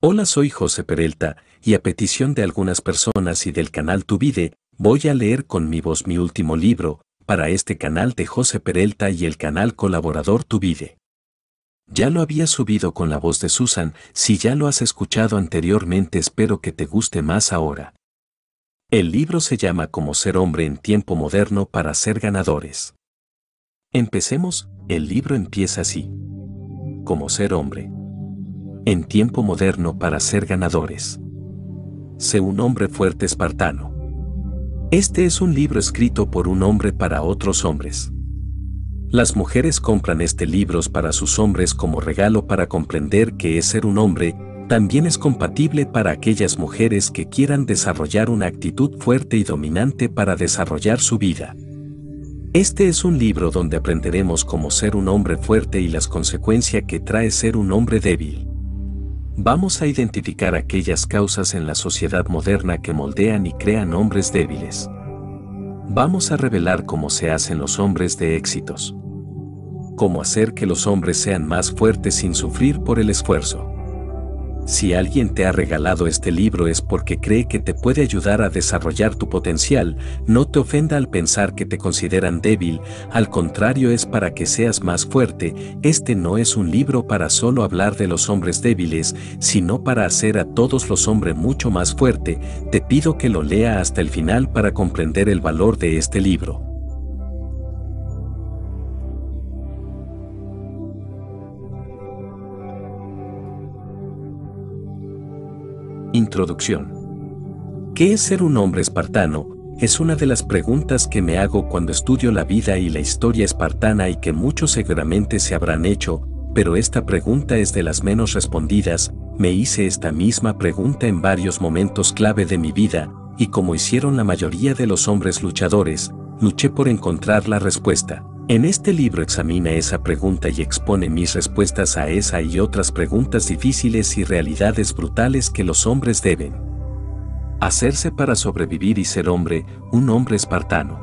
Hola, soy José Perelta, y a petición de algunas personas y del canal Tu Vide, voy a leer con mi voz mi último libro, para este canal de José Perelta y el canal colaborador Tu Vide. Ya lo había subido con la voz de Susan, si ya lo has escuchado anteriormente espero que te guste más ahora. El libro se llama Cómo ser hombre en tiempo moderno para ser ganadores. Empecemos, el libro empieza así. Cómo ser hombre en tiempo moderno para ser ganadores. Sé un hombre fuerte espartano. Este es un libro escrito por un hombre para otros hombres. Las mujeres compran este libro para sus hombres como regalo para comprender que es ser un hombre, también es compatible para aquellas mujeres que quieran desarrollar una actitud fuerte y dominante para desarrollar su vida. Este es un libro donde aprenderemos cómo ser un hombre fuerte y las consecuencias que trae ser un hombre débil. Vamos a identificar aquellas causas en la sociedad moderna que moldean y crean hombres débiles. Vamos a revelar cómo se hacen los hombres de éxitos. Cómo hacer que los hombres sean más fuertes sin sufrir por el esfuerzo. Si alguien te ha regalado este libro es porque cree que te puede ayudar a desarrollar tu potencial, no te ofenda al pensar que te consideran débil, al contrario es para que seas más fuerte. Este no es un libro para solo hablar de los hombres débiles, sino para hacer a todos los hombres mucho más fuerte. Te pido que lo lea hasta el final para comprender el valor de este libro. Introducción. ¿Qué es ser un hombre espartano? Es una de las preguntas que me hago cuando estudio la vida y la historia espartana y que muchos seguramente se habrán hecho, pero esta pregunta es de las menos respondidas. Me hice esta misma pregunta en varios momentos clave de mi vida, y como hicieron la mayoría de los hombres luchadores, luché por encontrar la respuesta. En este libro examina esa pregunta y expone mis respuestas a esa y otras preguntas difíciles y realidades brutales que los hombres deben hacerse para sobrevivir y ser hombre, un hombre espartano.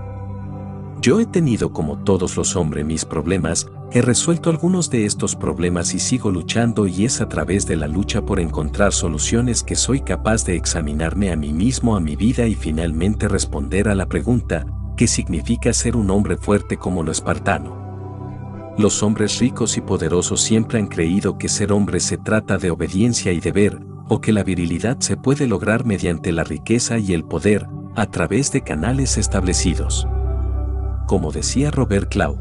Yo he tenido como todos los hombres mis problemas, he resuelto algunos de estos problemas y sigo luchando y es a través de la lucha por encontrar soluciones que soy capaz de examinarme a mí mismo, a mi vida y finalmente responder a la pregunta, ¿qué significa ser un hombre fuerte como lo espartano? Los hombres ricos y poderosos siempre han creído que ser hombre se trata de obediencia y deber, o que la virilidad se puede lograr mediante la riqueza y el poder, a través de canales establecidos. Como decía Robert Clow,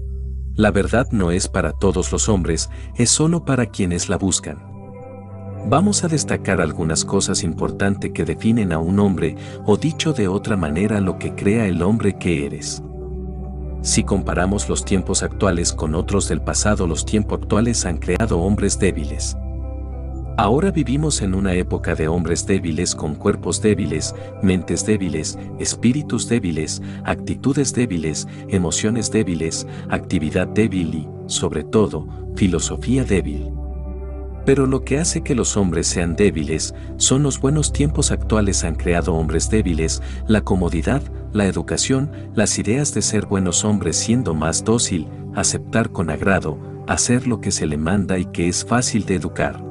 la verdad no es para todos los hombres, es solo para quienes la buscan. Vamos a destacar algunas cosas importantes que definen a un hombre, o dicho de otra manera lo que crea el hombre que eres. Si comparamos los tiempos actuales con otros del pasado, los tiempos actuales han creado hombres débiles. Ahora vivimos en una época de hombres débiles con cuerpos débiles, mentes débiles, espíritus débiles, actitudes débiles, emociones débiles, actividad débil y, sobre todo, filosofía débil. Pero lo que hace que los hombres sean débiles son los buenos tiempos actuales han creado hombres débiles, la comodidad, la educación, las ideas de ser buenos hombres siendo más dócil, aceptar con agrado, hacer lo que se le manda y que es fácil de educar.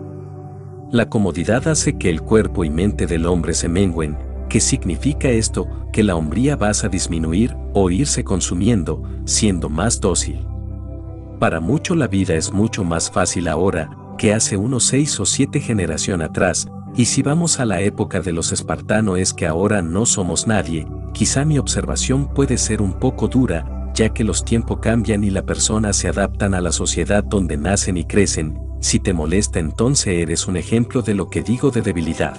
La comodidad hace que el cuerpo y mente del hombre se mengüen. ¿Qué significa esto? Que la hombría va a disminuir o irse consumiendo, siendo más dócil. Para mucho la vida es mucho más fácil ahora, que hace unos 6 o 7 generaciones atrás, y si vamos a la época de los espartanos es que ahora no somos nadie. Quizá mi observación puede ser un poco dura, ya que los tiempos cambian y las personas se adaptan a la sociedad donde nacen y crecen. Si te molesta entonces eres un ejemplo de lo que digo de debilidad.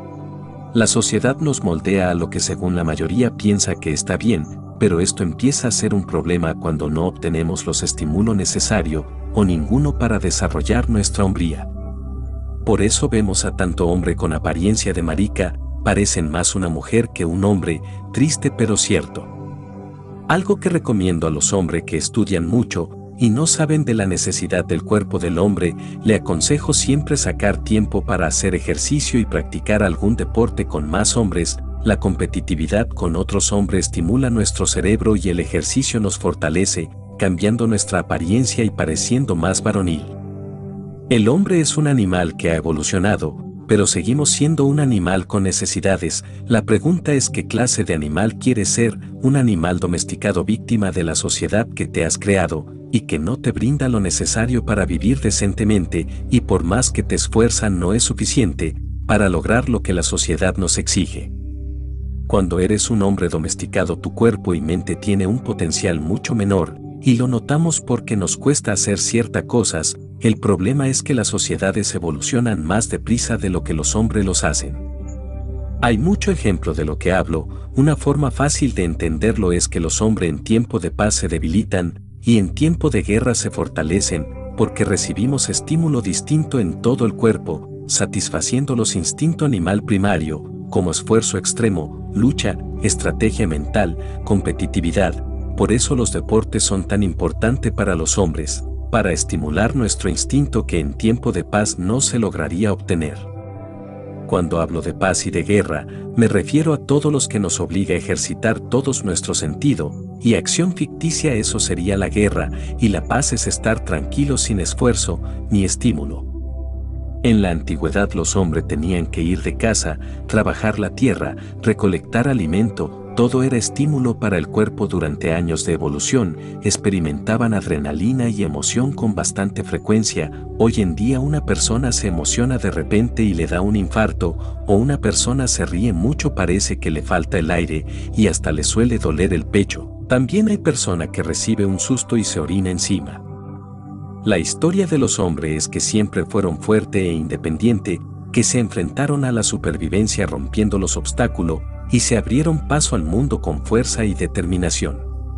La sociedad nos moldea a lo que según la mayoría piensa que está bien, pero esto empieza a ser un problema cuando no obtenemos los estímulos necesarios, o ninguno para desarrollar nuestra hombría. Por eso vemos a tanto hombre con apariencia de marica, parecen más una mujer que un hombre, triste pero cierto. Algo que recomiendo a los hombres que estudian mucho y no saben de la necesidad del cuerpo del hombre, le aconsejo siempre sacar tiempo para hacer ejercicio y practicar algún deporte con más hombres. La competitividad con otros hombres estimula nuestro cerebro y el ejercicio nos fortalece, cambiando nuestra apariencia y pareciendo más varonil. El hombre es un animal que ha evolucionado, pero seguimos siendo un animal con necesidades. La pregunta es ¿qué clase de animal quieres ser? Un animal domesticado víctima de la sociedad que te has creado y que no te brinda lo necesario para vivir decentemente, y por más que te esfuerzan no es suficiente para lograr lo que la sociedad nos exige. Cuando eres un hombre domesticado, tu cuerpo y mente tiene un potencial mucho menor, y lo notamos porque nos cuesta hacer ciertas cosas. El problema es que las sociedades evolucionan más deprisa de lo que los hombres los hacen. Hay mucho ejemplo de lo que hablo. Una forma fácil de entenderlo es que los hombres en tiempo de paz se debilitan y en tiempo de guerra se fortalecen, porque recibimos estímulo distinto en todo el cuerpo, satisfaciendo los instintos animal primario, como esfuerzo extremo, lucha, estrategia mental, competitividad. Por eso los deportes son tan importantes para los hombres, para estimular nuestro instinto que en tiempo de paz no se lograría obtener. Cuando hablo de paz y de guerra, me refiero a todos los que nos obliga a ejercitar todos nuestro sentido, y acción ficticia. Eso sería la guerra, y la paz es estar tranquilos sin esfuerzo ni estímulo. En la antigüedad los hombres tenían que ir de casa, trabajar la tierra, recolectar alimento. Todo era estímulo para el cuerpo. Durante años de evolución, experimentaban adrenalina y emoción con bastante frecuencia. Hoy en día una persona se emociona de repente y le da un infarto, o una persona se ríe mucho, parece que le falta el aire y hasta le suele doler el pecho. También hay persona que recibe un susto y se orina encima. La historia de los hombres es que siempre fueron fuertes e independientes, que se enfrentaron a la supervivencia rompiendo los obstáculos, y se abrieron paso al mundo con fuerza y determinación.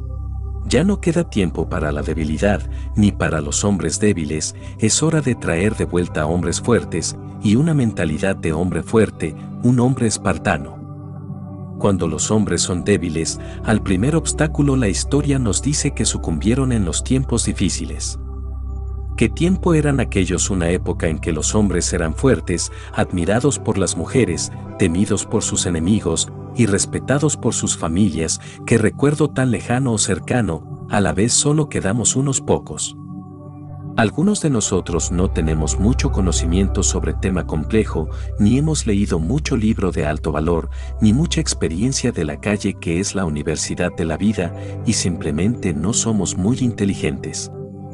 Ya no queda tiempo para la debilidad, ni para los hombres débiles. Es hora de traer de vuelta a hombres fuertes, y una mentalidad de hombre fuerte, un hombre espartano. Cuando los hombres son débiles, al primer obstáculo la historia nos dice que sucumbieron en los tiempos difíciles. ¿Qué tiempo eran aquellos? Una época en que los hombres eran fuertes, admirados por las mujeres, temidos por sus enemigos y respetados por sus familias. Qué recuerdo tan lejano o cercano, a la vez solo quedamos unos pocos. Algunos de nosotros no tenemos mucho conocimiento sobre tema complejo, ni hemos leído mucho libro de alto valor, ni mucha experiencia de la calle que es la universidad de la vida, y simplemente no somos muy inteligentes.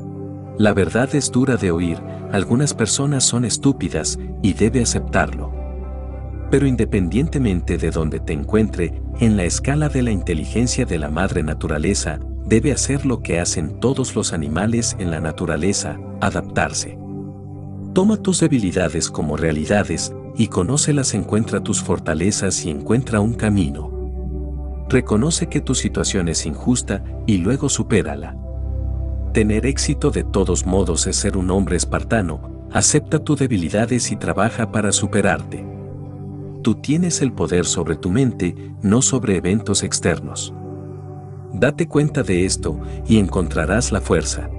La verdad es dura de oír, algunas personas son estúpidas y debe aceptarlo. Pero independientemente de donde te encuentre, en la escala de la inteligencia de la madre naturaleza, debe hacer lo que hacen todos los animales en la naturaleza, adaptarse. Toma tus debilidades como realidades y conócelas, encuentra tus fortalezas y encuentra un camino. Reconoce que tu situación es injusta y luego supérala. Tener éxito de todos modos es ser un hombre espartano. Acepta tus debilidades y trabaja para superarte. Tú tienes el poder sobre tu mente, no sobre eventos externos. Date cuenta de esto y encontrarás la fuerza.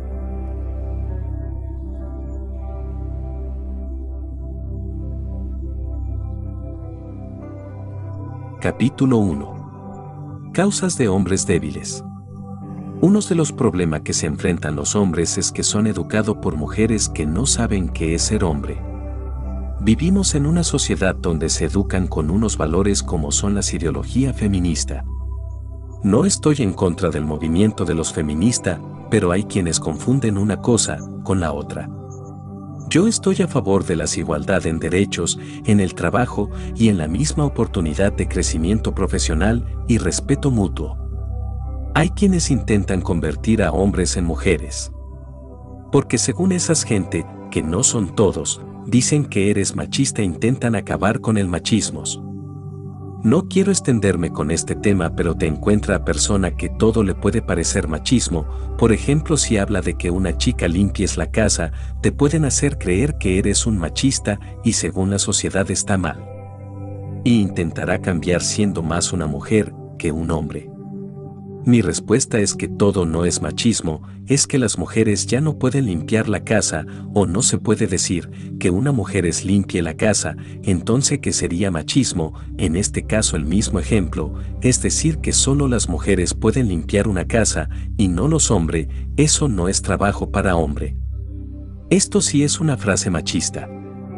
Capítulo 1. Causas de hombres débiles. Uno de los problemas que se enfrentan los hombres es que son educados por mujeres que no saben qué es ser hombre. Vivimos en una sociedad donde se educan con unos valores como son la ideología feminista. No estoy en contra del movimiento de los feministas, pero hay quienes confunden una cosa con la otra. Yo estoy a favor de la igualdad en derechos, en el trabajo y en la misma oportunidad de crecimiento profesional y respeto mutuo. Hay quienes intentan convertir a hombres en mujeres. Porque según esas gente, que no son todos, dicen que eres machista e intentan acabar con el machismo. No quiero extenderme con este tema, pero te encuentra a persona que todo le puede parecer machismo. Por ejemplo, si habla de que una chica limpies la casa, te pueden hacer creer que eres un machista y según la sociedad está mal. Y intentará cambiar siendo más una mujer que un hombre. Mi respuesta es que todo no es machismo, es que las mujeres ya no pueden limpiar la casa, o no se puede decir que una mujer es limpie la casa, entonces ¿qué sería machismo? En este caso el mismo ejemplo, es decir que solo las mujeres pueden limpiar una casa y no los hombres, eso no es trabajo para hombre. Esto sí es una frase machista.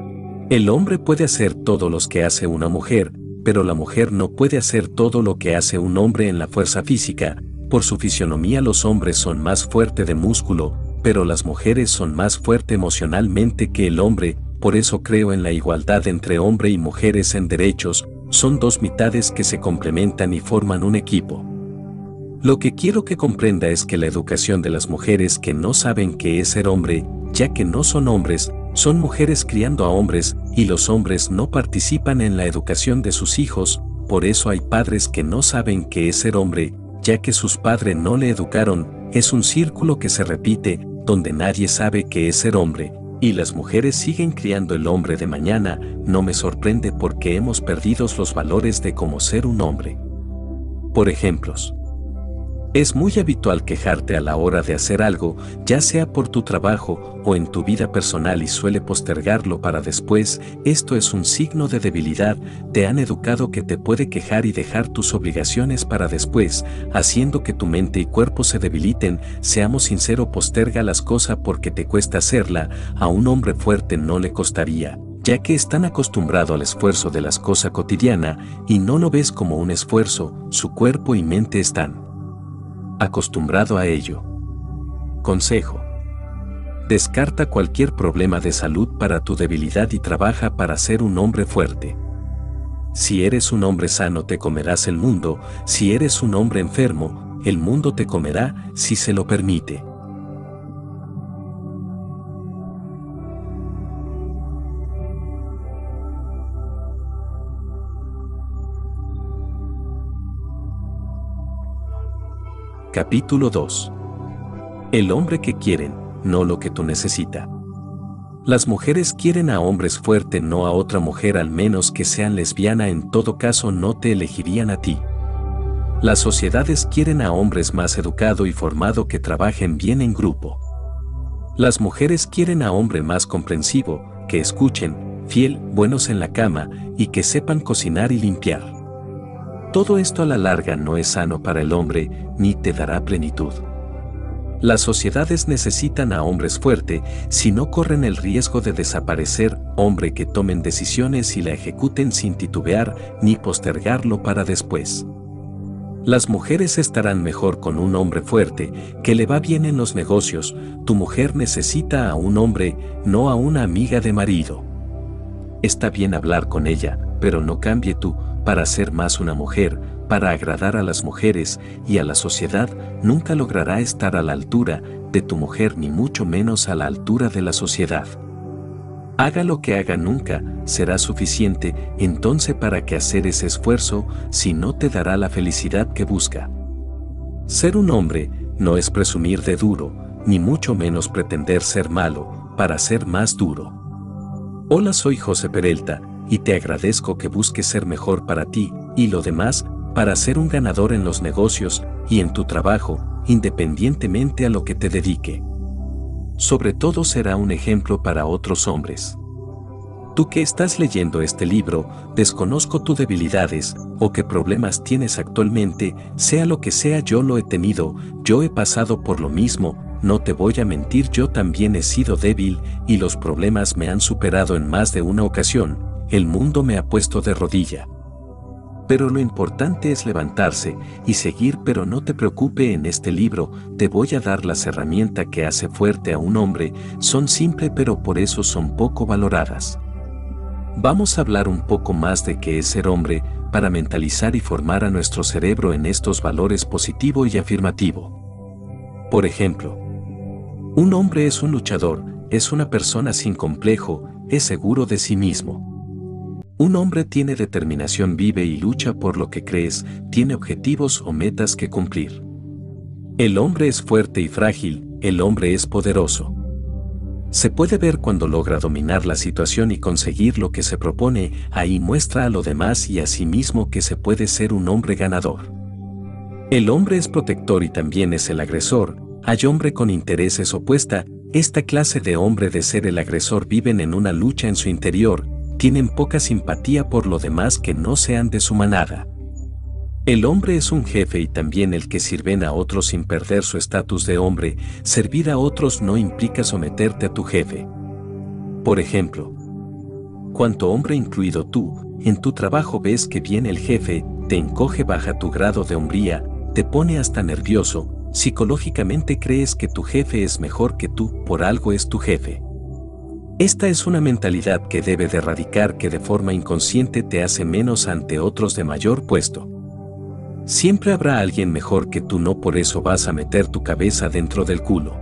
El hombre puede hacer todo lo que hace una mujer, pero la mujer no puede hacer todo lo que hace un hombre en la fuerza física. Por su fisionomía los hombres son más fuertes de músculo, pero las mujeres son más fuertes emocionalmente que el hombre. Por eso creo en la igualdad entre hombre y mujeres en derechos. Son dos mitades que se complementan y forman un equipo. Lo que quiero que comprenda es que la educación de las mujeres que no saben qué es ser hombre, ya que no son hombres, son mujeres criando a hombres, y los hombres no participan en la educación de sus hijos. Por eso hay padres que no saben qué es ser hombre, ya que sus padres no le educaron. Es un círculo que se repite, donde nadie sabe qué es ser hombre, y las mujeres siguen criando el hombre de mañana. No me sorprende porque hemos perdido los valores de cómo ser un hombre. Por ejemplos. Es muy habitual quejarte a la hora de hacer algo, ya sea por tu trabajo o en tu vida personal, y suele postergarlo para después. Esto es un signo de debilidad. Te han educado que te puede quejar y dejar tus obligaciones para después, haciendo que tu mente y cuerpo se debiliten. Seamos sinceros, posterga las cosas porque te cuesta hacerla. A un hombre fuerte no le costaría, ya que están acostumbrado al esfuerzo de las cosas cotidianas y no lo ves como un esfuerzo. Su cuerpo y mente están acostumbrado a ello. Consejo: descarta cualquier problema de salud para tu debilidad y trabaja para ser un hombre fuerte. Si eres un hombre sano, te comerás el mundo. Si eres un hombre enfermo, el mundo te comerá, si se lo permite. Capítulo 2. El hombre que quieren, no lo que tú necesitas. Las mujeres quieren a hombres fuertes, no a otra mujer, al menos que sean lesbiana. En todo caso no te elegirían a ti. Las sociedades quieren a hombres más educados y formados que trabajen bien en grupo. Las mujeres quieren a hombres más comprensivos, que escuchen, fiel, buenos en la cama y que sepan cocinar y limpiar. Todo esto a la larga no es sano para el hombre, ni te dará plenitud. Las sociedades necesitan a hombres fuertes, si no corren el riesgo de desaparecer. Hombre que tomen decisiones y la ejecuten sin titubear ni postergarlo para después. Las mujeres estarán mejor con un hombre fuerte, que le va bien en los negocios. Tu mujer necesita a un hombre, no a una amiga de marido. Está bien hablar con ella, pero no cambie tú para ser más una mujer, para agradar a las mujeres y a la sociedad. Nunca logrará estar a la altura de tu mujer, ni mucho menos a la altura de la sociedad. Haga lo que haga, nunca será suficiente. Entonces, ¿para qué hacer ese esfuerzo si no te dará la felicidad que busca? Ser un hombre no es presumir de duro, ni mucho menos pretender ser malo para ser más duro. Hola, soy José Perelta, y te agradezco que busques ser mejor para ti y lo demás, para ser un ganador en los negocios y en tu trabajo, independientemente a lo que te dedique. Sobre todo será un ejemplo para otros hombres. Tú que estás leyendo este libro, desconozco tus debilidades o qué problemas tienes actualmente. Sea lo que sea, yo lo he tenido, yo he pasado por lo mismo. No te voy a mentir, yo también he sido débil y los problemas me han superado en más de una ocasión. El mundo me ha puesto de rodilla. Pero lo importante es levantarse y seguir. Pero no te preocupes, en este libro te voy a dar las herramientas que hace fuerte a un hombre. Son simples, pero por eso son poco valoradas. Vamos a hablar un poco más de qué es ser hombre, para mentalizar y formar a nuestro cerebro en estos valores positivo y afirmativo. Por ejemplo, un hombre es un luchador, es una persona sin complejo, es seguro de sí mismo. Un hombre tiene determinación, vive y lucha por lo que crees, tiene objetivos o metas que cumplir. El hombre es fuerte y frágil, el hombre es poderoso. Se puede ver cuando logra dominar la situación y conseguir lo que se propone. Ahí muestra a lo demás y a sí mismo que se puede ser un hombre ganador. El hombre es protector y también es el agresor. Hay hombre con intereses opuestos. Esta clase de hombre de ser el agresor viven en una lucha en su interior. Tienen poca simpatía por lo demás que no sean de su manada. El hombre es un jefe y también el que sirven a otros sin perder su estatus de hombre. Servir a otros no implica someterte a tu jefe. Por ejemplo, Cuanto hombre incluido tú, en tu trabajo ves que viene el jefe, te encoge baja tu grado de hombría, te pone hasta nervioso, psicológicamente crees que tu jefe es mejor que tú, por algo es tu jefe. Esta es una mentalidad que debe de erradicar que de forma inconsciente te hace menos ante otros de mayor puesto. Siempre habrá alguien mejor que tú, no por eso vas a meter tu cabeza dentro del culo.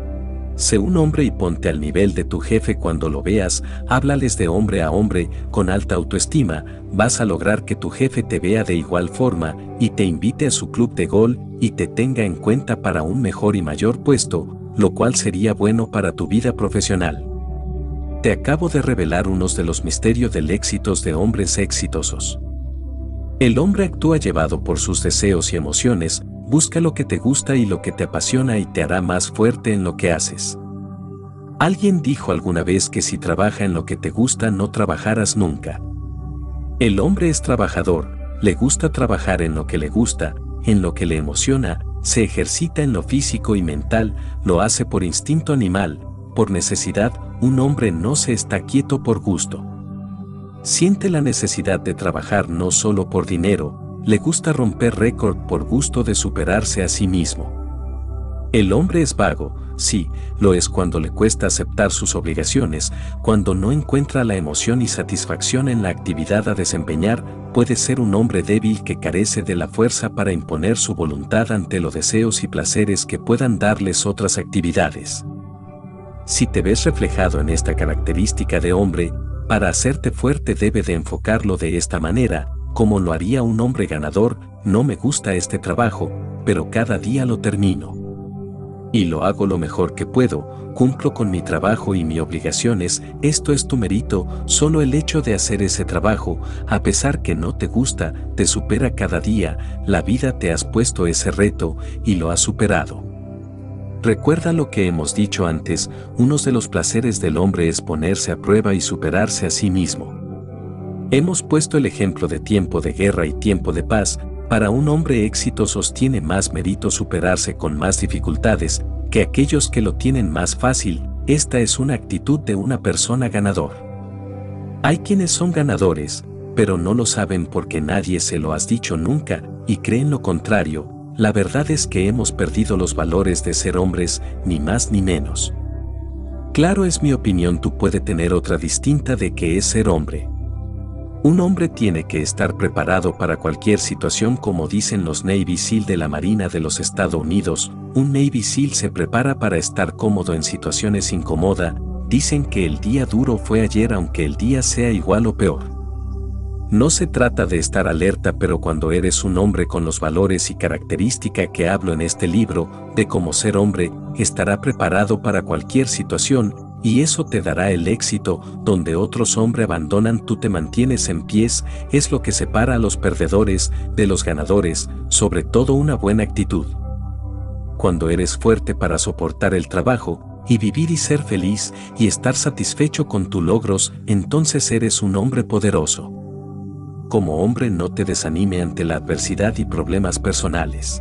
Sé un hombre y ponte al nivel de tu jefe cuando lo veas, háblales de hombre a hombre, con alta autoestima, vas a lograr que tu jefe te vea de igual forma y te invite a su club de gol y te tenga en cuenta para un mejor y mayor puesto, lo cual sería bueno para tu vida profesional. Te acabo de revelar unos de los misterios del éxito de hombres exitosos. El hombre actúa llevado por sus deseos y emociones, busca lo que te gusta y lo que te apasiona y te hará más fuerte en lo que haces. Alguien dijo alguna vez que si trabaja en lo que te gusta no trabajarás nunca. El hombre es trabajador, le gusta trabajar en lo que le gusta, en lo que le emociona, se ejercita en lo físico y mental, lo hace por instinto animal, por necesidad. Un hombre no se está quieto por gusto. Siente la necesidad de trabajar no solo por dinero, le gusta romper récord por gusto de superarse a sí mismo. El hombre es vago, sí, lo es cuando le cuesta aceptar sus obligaciones, cuando no encuentra la emoción y satisfacción en la actividad a desempeñar, puede ser un hombre débil que carece de la fuerza para imponer su voluntad ante los deseos y placeres que puedan darles otras actividades. Si te ves reflejado en esta característica de hombre, para hacerte fuerte debe de enfocarlo de esta manera, como lo haría un hombre ganador: no me gusta este trabajo, pero cada día lo termino. Y lo hago lo mejor que puedo, cumplo con mi trabajo y mis obligaciones, esto es tu mérito, solo el hecho de hacer ese trabajo, a pesar que no te gusta, te supera cada día, la vida te has puesto ese reto y lo has superado. Recuerda lo que hemos dicho antes, uno de los placeres del hombre es ponerse a prueba y superarse a sí mismo. Hemos puesto el ejemplo de tiempo de guerra y tiempo de paz. Para un hombre exitoso tiene más mérito superarse con más dificultades que aquellos que lo tienen más fácil. Esta es una actitud de una persona ganador. Hay quienes son ganadores, pero no lo saben porque nadie se lo has dicho nunca, y creen lo contrario. La verdad es que hemos perdido los valores de ser hombres, ni más ni menos. Claro, es mi opinión, tú puedes tener otra distinta de qué es ser hombre. Un hombre tiene que estar preparado para cualquier situación, como dicen los Navy SEAL de la Marina de los Estados Unidos. Un Navy SEAL se prepara para estar cómodo en situaciones incómodas. Dicen que el día duro fue ayer, aunque el día sea igual o peor. No se trata de estar alerta, pero cuando eres un hombre con los valores y características que hablo en este libro, de cómo ser hombre, estará preparado para cualquier situación, y eso te dará el éxito. Donde otros hombres abandonan, tú te mantienes en pies. Es lo que separa a los perdedores de los ganadores, sobre todo una buena actitud. Cuando eres fuerte para soportar el trabajo, y vivir y ser feliz, y estar satisfecho con tus logros, entonces eres un hombre poderoso. Como hombre, no te desanime ante la adversidad y problemas personales.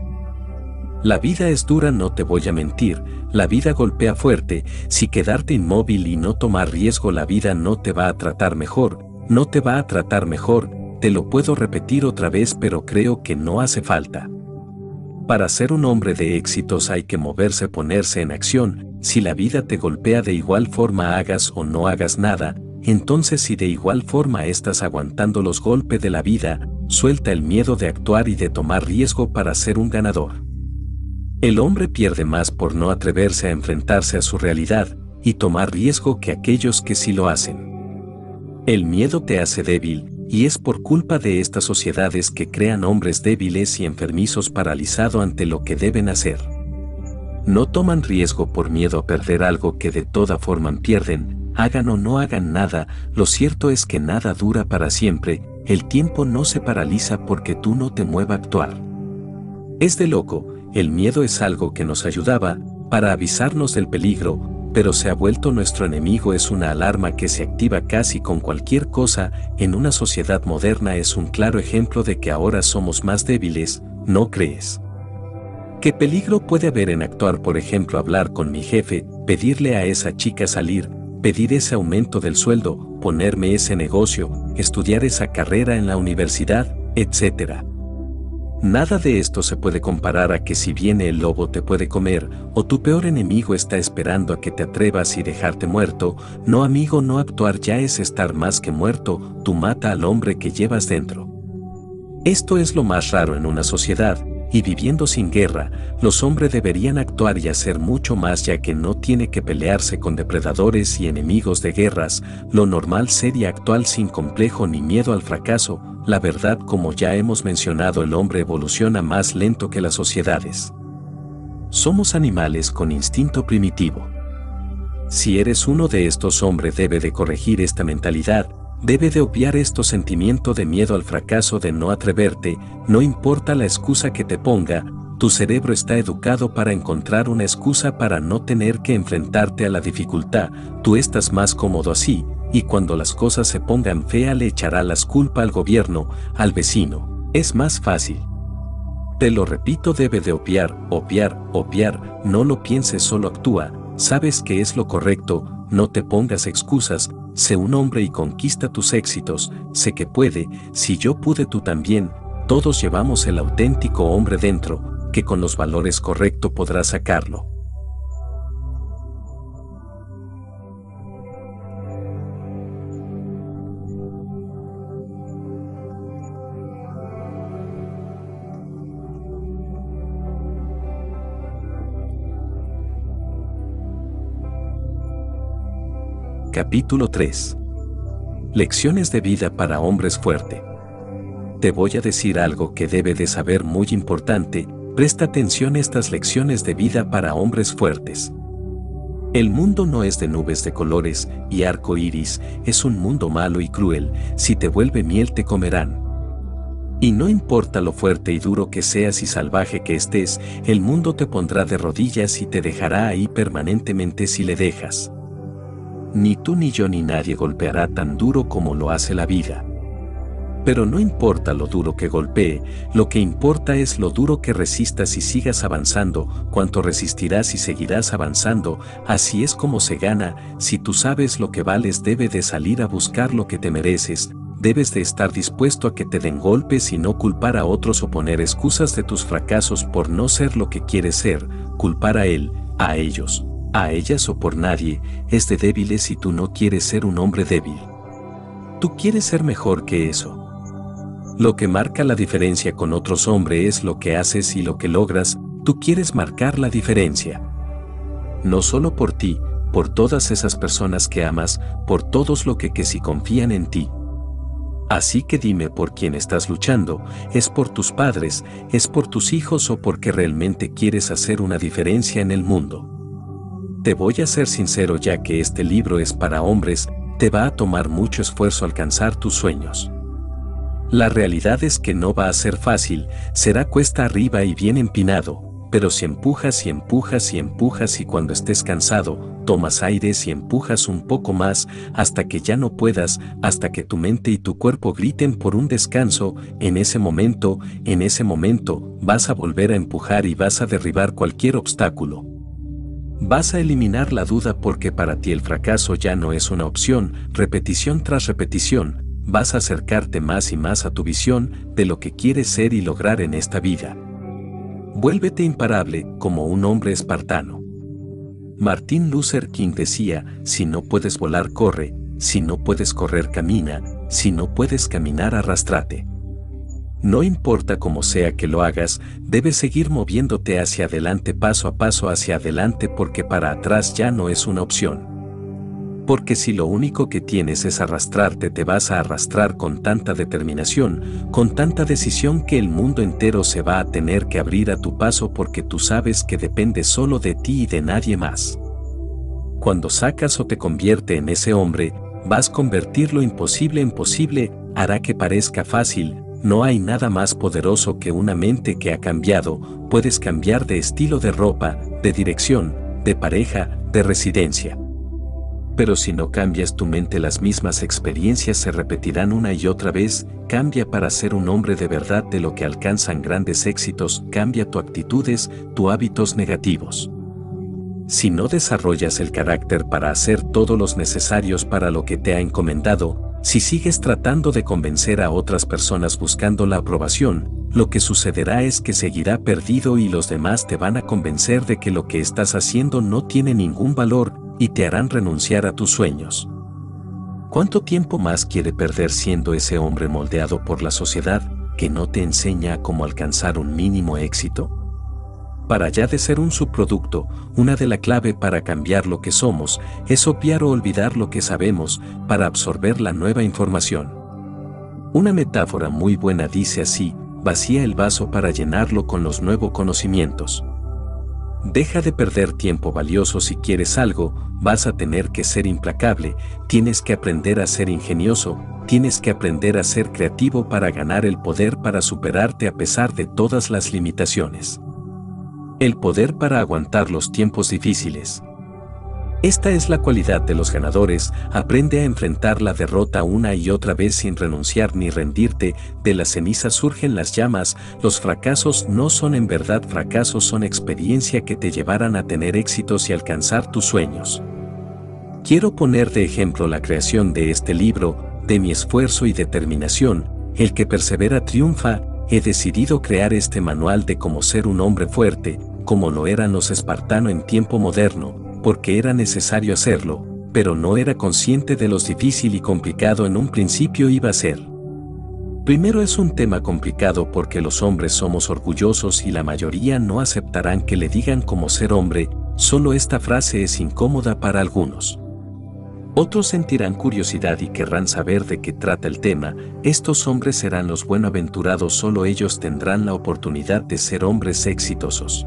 La vida es dura, no te voy a mentir, la vida golpea fuerte. Si quedarte inmóvil y no tomar riesgo, la vida no te va a tratar mejor, no te va a tratar mejor. Te lo puedo repetir otra vez, pero creo que no hace falta. Para ser un hombre de éxitos hay que moverse, ponerse en acción. Si la vida te golpea de igual forma, hagas o no hagas nada, entonces si de igual forma estás aguantando los golpes de la vida, suelta el miedo de actuar y de tomar riesgo para ser un ganador. El hombre pierde más por no atreverse a enfrentarse a su realidad y tomar riesgo que aquellos que sí lo hacen. El miedo te hace débil, y es por culpa de estas sociedades que crean hombres débiles y enfermizos paralizados ante lo que deben hacer. No toman riesgo por miedo a perder algo que de toda forma pierden. Hagan o no hagan nada, lo cierto es que nada dura para siempre, el tiempo no se paraliza porque tú no te muevas a actuar. Es de loco, el miedo es algo que nos ayudaba para avisarnos del peligro, pero se ha vuelto nuestro enemigo. Es una alarma que se activa casi con cualquier cosa. En una sociedad moderna es un claro ejemplo de que ahora somos más débiles, ¿no crees? ¿Qué peligro puede haber en actuar? Por ejemplo, hablar con mi jefe, pedirle a esa chica salir, pedir ese aumento del sueldo, ponerme ese negocio, estudiar esa carrera en la universidad, etc. Nada de esto se puede comparar a que si viene el lobo te puede comer, o tu peor enemigo está esperando a que te atrevas y dejarte muerto. No, amigo, no actuar ya es estar más que muerto, tú mata al hombre que llevas dentro. Esto es lo más raro en una sociedad, y viviendo sin guerra, los hombres deberían actuar y hacer mucho más ya que no tiene que pelearse con depredadores y enemigos de guerras. Lo normal sería actuar sin complejo ni miedo al fracaso. La verdad, como ya hemos mencionado, el hombre evoluciona más lento que las sociedades. Somos animales con instinto primitivo. Si eres uno de estos hombres, debe de corregir esta mentalidad. Debe de obviar este sentimiento de miedo al fracaso, de no atreverte, no importa la excusa que te ponga, tu cerebro está educado para encontrar una excusa para no tener que enfrentarte a la dificultad. Tú estás más cómodo así, y cuando las cosas se pongan feas le echará las culpas al gobierno, al vecino. Es más fácil. Te lo repito, debe de obviar, no lo pienses, solo actúa, sabes que es lo correcto, no te pongas excusas. Sé un hombre y conquista tus éxitos. Sé que puede, si yo pude tú también. Todos llevamos el auténtico hombre dentro, que con los valores correctos podrás sacarlo. Capítulo 3. Lecciones de vida para hombres fuertes. Te voy a decir algo que debe de saber, muy importante. Presta atención a estas lecciones de vida para hombres fuertes. El mundo no es de nubes de colores y arco iris, es un mundo malo y cruel. Si te vuelve miel te comerán. Y no importa lo fuerte y duro que seas y salvaje que estés, el mundo te pondrá de rodillas y te dejará ahí permanentemente si le dejas. Ni tú ni yo ni nadie golpeará tan duro como lo hace la vida. Pero no importa lo duro que golpee, lo que importa es lo duro que resistas y sigas avanzando. Cuánto resistirás y seguirás avanzando. Así es como se gana. Si tú sabes lo que vales, debes de salir a buscar lo que te mereces. Debes de estar dispuesto a que te den golpes y no culpar a otros o poner excusas de tus fracasos por no ser lo que quieres ser. Culpar a él, a ellos, a ellas o por nadie es de débiles y tú no quieres ser un hombre débil. Tú quieres ser mejor que eso. Lo que marca la diferencia con otros hombres es lo que haces y lo que logras. Tú quieres marcar la diferencia. No solo por ti, por todas esas personas que amas, por todos los que sí confían en ti. Así que dime por quién estás luchando. ¿Es por tus padres, es por tus hijos o porque realmente quieres hacer una diferencia en el mundo? Te voy a ser sincero, ya que este libro es para hombres, te va a tomar mucho esfuerzo alcanzar tus sueños. La realidad es que no va a ser fácil, será cuesta arriba y bien empinado, pero si empujas y empujas y empujas y cuando estés cansado, tomas aires y empujas un poco más hasta que ya no puedas, hasta que tu mente y tu cuerpo griten por un descanso, en ese momento, vas a volver a empujar y vas a derribar cualquier obstáculo. Vas a eliminar la duda porque para ti el fracaso ya no es una opción. Repetición tras repetición, vas a acercarte más y más a tu visión de lo que quieres ser y lograr en esta vida. Vuélvete imparable como un hombre espartano. Martin Luther King decía, si no puedes volar, corre, si no puedes correr, camina, si no puedes caminar, arrástrate. No importa cómo sea que lo hagas, debes seguir moviéndote hacia adelante, paso a paso hacia adelante, porque para atrás ya no es una opción. Porque si lo único que tienes es arrastrarte, te vas a arrastrar con tanta determinación, con tanta decisión que el mundo entero se va a tener que abrir a tu paso porque tú sabes que depende solo de ti y de nadie más. Cuando sacas o te convierte en ese hombre, vas a convertir lo imposible en posible, hará que parezca fácil. No hay nada más poderoso que una mente que ha cambiado. Puedes cambiar de estilo de ropa, de dirección, de pareja, de residencia. Pero si no cambias tu mente, las mismas experiencias se repetirán una y otra vez. Cambia para ser un hombre de verdad, de lo que alcanzan grandes éxitos. Cambia tus actitudes, tus hábitos negativos. Si no desarrollas el carácter para hacer todos los necesarios para lo que te ha encomendado, si sigues tratando de convencer a otras personas buscando la aprobación, lo que sucederá es que seguirá perdido y los demás te van a convencer de que lo que estás haciendo no tiene ningún valor y te harán renunciar a tus sueños. ¿Cuánto tiempo más quiere perder siendo ese hombre moldeado por la sociedad que no te enseña cómo alcanzar un mínimo éxito? Para ya de ser un subproducto, una de la clave para cambiar lo que somos es obviar o olvidar lo que sabemos para absorber la nueva información. Una metáfora muy buena dice así: vacía el vaso para llenarlo con los nuevos conocimientos. Deja de perder tiempo valioso si quieres algo, vas a tener que ser implacable, tienes que aprender a ser ingenioso, tienes que aprender a ser creativo para ganar el poder para superarte a pesar de todas las limitaciones. El poder para aguantar los tiempos difíciles. Esta es la cualidad de los ganadores: aprende a enfrentar la derrota una y otra vez sin renunciar ni rendirte, de las cenizas surgen las llamas, los fracasos no son en verdad fracasos, son experiencia que te llevarán a tener éxitos y alcanzar tus sueños. Quiero poner de ejemplo la creación de este libro, de mi esfuerzo y determinación, el que persevera triunfa. He decidido crear este manual de cómo ser un hombre fuerte, como lo eran los espartanos en tiempo moderno, porque era necesario hacerlo, pero no era consciente de lo difícil y complicado en un principio iba a ser. Primero, es un tema complicado porque los hombres somos orgullosos y la mayoría no aceptarán que le digan cómo ser hombre, solo esta frase es incómoda para algunos. Otros sentirán curiosidad y querrán saber de qué trata el tema. Estos hombres serán los buenaventurados, solo ellos tendrán la oportunidad de ser hombres exitosos.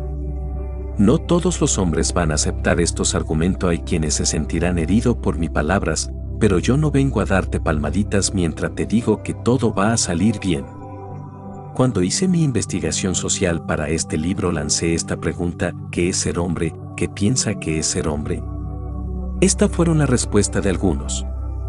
No todos los hombres van a aceptar estos argumentos, hay quienes se sentirán heridos por mis palabras, pero yo no vengo a darte palmaditas mientras te digo que todo va a salir bien. Cuando hice mi investigación social para este libro lancé esta pregunta: ¿qué es ser hombre? ¿Qué piensa que es ser hombre? Esta fueron la respuesta de algunos.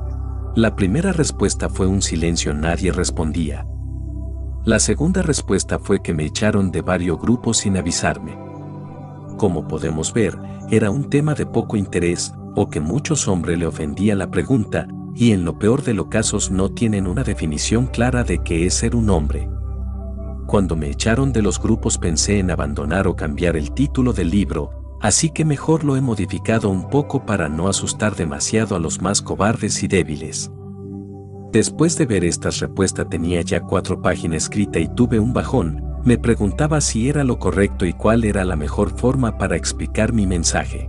La primera respuesta fue un silencio, nadie respondía. La segunda respuesta fue que me echaron de varios grupos sin avisarme. Como podemos ver, era un tema de poco interés, o que muchos hombres le ofendía la pregunta, y en lo peor de los casos no tienen una definición clara de qué es ser un hombre. Cuando me echaron de los grupos pensé en abandonar o cambiar el título del libro, así que mejor lo he modificado un poco para no asustar demasiado a los más cobardes y débiles. Después de ver esta respuesta tenía ya 4 páginas escritas y tuve un bajón, me preguntaba si era lo correcto y cuál era la mejor forma para explicar mi mensaje.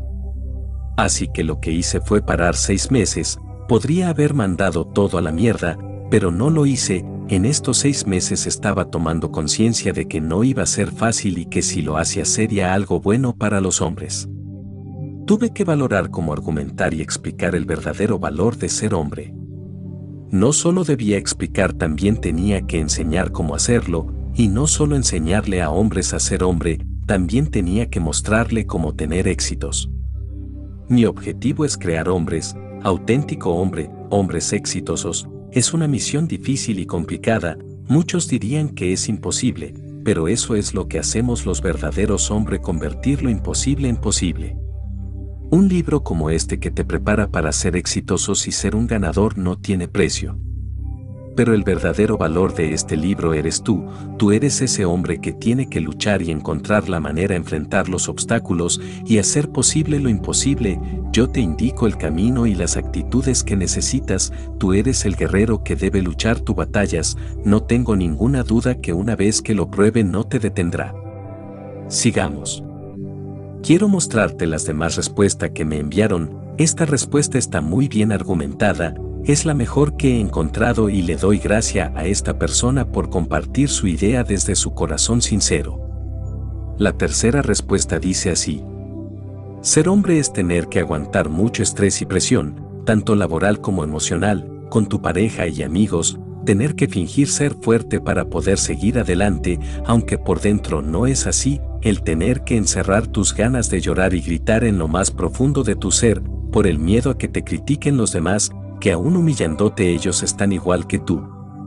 Así que lo que hice fue parar 6 meses, podría haber mandado todo a la mierda, pero no lo hice. En estos 6 meses estaba tomando conciencia de que no iba a ser fácil y que si lo hacía sería algo bueno para los hombres. Tuve que valorar cómo argumentar y explicar el verdadero valor de ser hombre. No solo debía explicar, también tenía que enseñar cómo hacerlo, y no solo enseñarle a hombres a ser hombre, también tenía que mostrarle cómo tener éxitos. Mi objetivo es crear hombres, auténtico hombre, hombres exitosos. Es una misión difícil y complicada, muchos dirían que es imposible, pero eso es lo que hacemos los verdaderos hombres, convertir lo imposible en posible. Un libro como este que te prepara para ser exitosos y ser un ganador no tiene precio. Pero el verdadero valor de este libro eres tú eres ese hombre que tiene que luchar y encontrar la manera de enfrentar los obstáculos y hacer posible lo imposible. Yo te indico el camino y las actitudes que necesitas, tú eres el guerrero que debe luchar tus batallas, no tengo ninguna duda que una vez que lo pruebe no te detendrá. Sigamos. Quiero mostrarte las demás respuestas que me enviaron. Esta respuesta está muy bien argumentada, es la mejor que he encontrado y le doy gracias a esta persona por compartir su idea desde su corazón sincero. La tercera respuesta dice así: ser hombre es tener que aguantar mucho estrés y presión, tanto laboral como emocional, con tu pareja y amigos, tener que fingir ser fuerte para poder seguir adelante, aunque por dentro no es así, el tener que encerrar tus ganas de llorar y gritar en lo más profundo de tu ser, por el miedo a que te critiquen los demás, que aún humillándote ellos están igual que tú.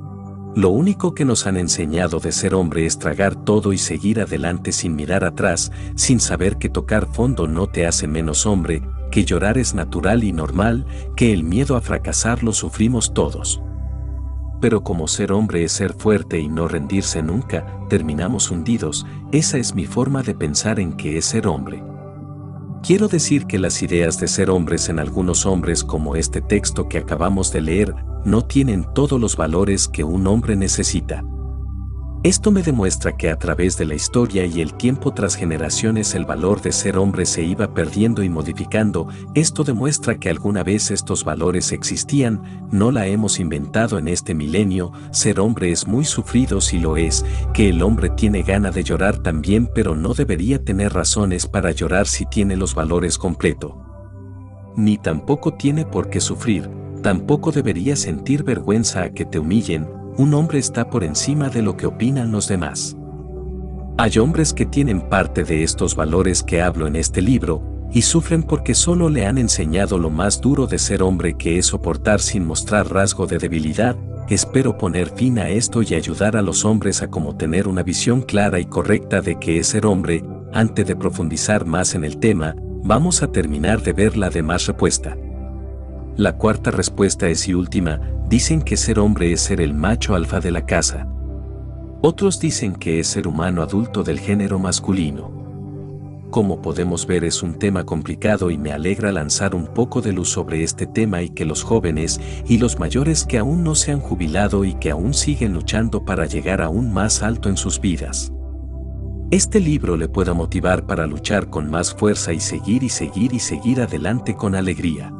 Lo único que nos han enseñado de ser hombre es tragar todo y seguir adelante sin mirar atrás, sin saber que tocar fondo no te hace menos hombre, que llorar es natural y normal, que el miedo a fracasar lo sufrimos todos. Pero como ser hombre es ser fuerte y no rendirse nunca, terminamos hundidos. Esa es mi forma de pensar en qué es ser hombre. Quiero decir que las ideas de ser hombres en algunos hombres, como este texto que acabamos de leer, no tienen todos los valores que un hombre necesita. Esto me demuestra que a través de la historia y el tiempo tras generaciones el valor de ser hombre se iba perdiendo y modificando. Esto demuestra que alguna vez estos valores existían, no la hemos inventado en este milenio. Ser hombre es muy sufrido si lo es, que el hombre tiene gana de llorar también, pero no debería tener razones para llorar si tiene los valores completo. Ni tampoco tiene por qué sufrir, tampoco debería sentir vergüenza a que te humillen. Un hombre está por encima de lo que opinan los demás. Hay hombres que tienen parte de estos valores que hablo en este libro, y sufren porque solo le han enseñado lo más duro de ser hombre, que es soportar sin mostrar rasgo de debilidad. Espero poner fin a esto y ayudar a los hombres a como tener una visión clara y correcta de qué es ser hombre. Antes de profundizar más en el tema, vamos a terminar de ver la demás respuesta. La cuarta respuesta es y última. Dicen que ser hombre es ser el macho alfa de la casa. Otros dicen que es ser humano adulto del género masculino. Como podemos ver, es un tema complicado y me alegra lanzar un poco de luz sobre este tema y que los jóvenes y los mayores que aún no se han jubilado y que aún siguen luchando para llegar aún más alto en sus vidas, este libro le pueda motivar para luchar con más fuerza y seguir adelante con alegría.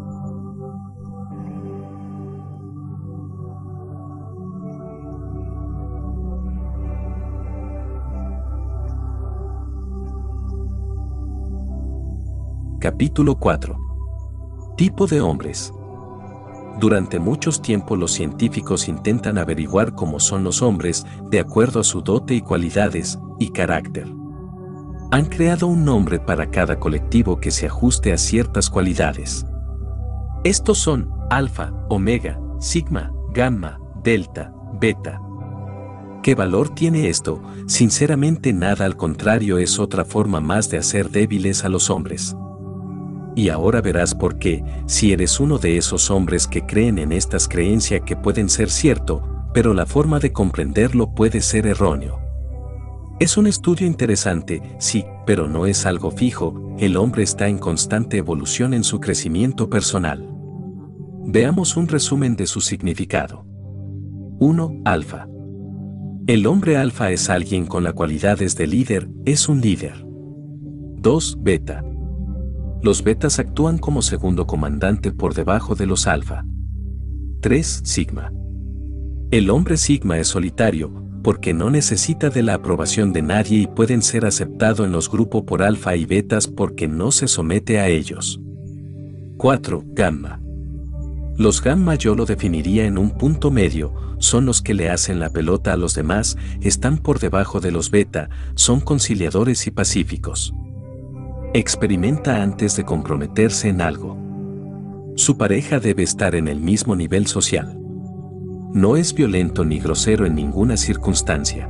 Capítulo 4. Tipo de hombres. Durante muchos tiempos los científicos intentan averiguar cómo son los hombres de acuerdo a su dote y cualidades y carácter. Han creado un nombre para cada colectivo que se ajuste a ciertas cualidades. Estos son alfa, omega, sigma, gamma, delta, beta. ¿Qué valor tiene esto? Sinceramente nada, al contrario, es otra forma más de hacer débiles a los hombres. Y ahora verás por qué, si eres uno de esos hombres que creen en estas creencias que pueden ser cierto, pero la forma de comprenderlo puede ser erróneo. Es un estudio interesante, sí, pero no es algo fijo. El hombre está en constante evolución en su crecimiento personal. Veamos un resumen de su significado. 1. Alfa. El hombre alfa es alguien con las cualidades de líder, es un líder. 2. Beta. Los betas actúan como segundo comandante por debajo de los alfa. 3. Sigma. El hombre sigma es solitario, porque no necesita de la aprobación de nadie y pueden ser aceptado en los grupos por alfa y betas porque no se somete a ellos. 4. Gamma. Los gamma yo lo definiría en un punto medio, son los que le hacen la pelota a los demás, están por debajo de los beta, son conciliadores y pacíficos. Experimenta antes de comprometerse en algo. Su pareja debe estar en el mismo nivel social. No es violento ni grosero en ninguna circunstancia.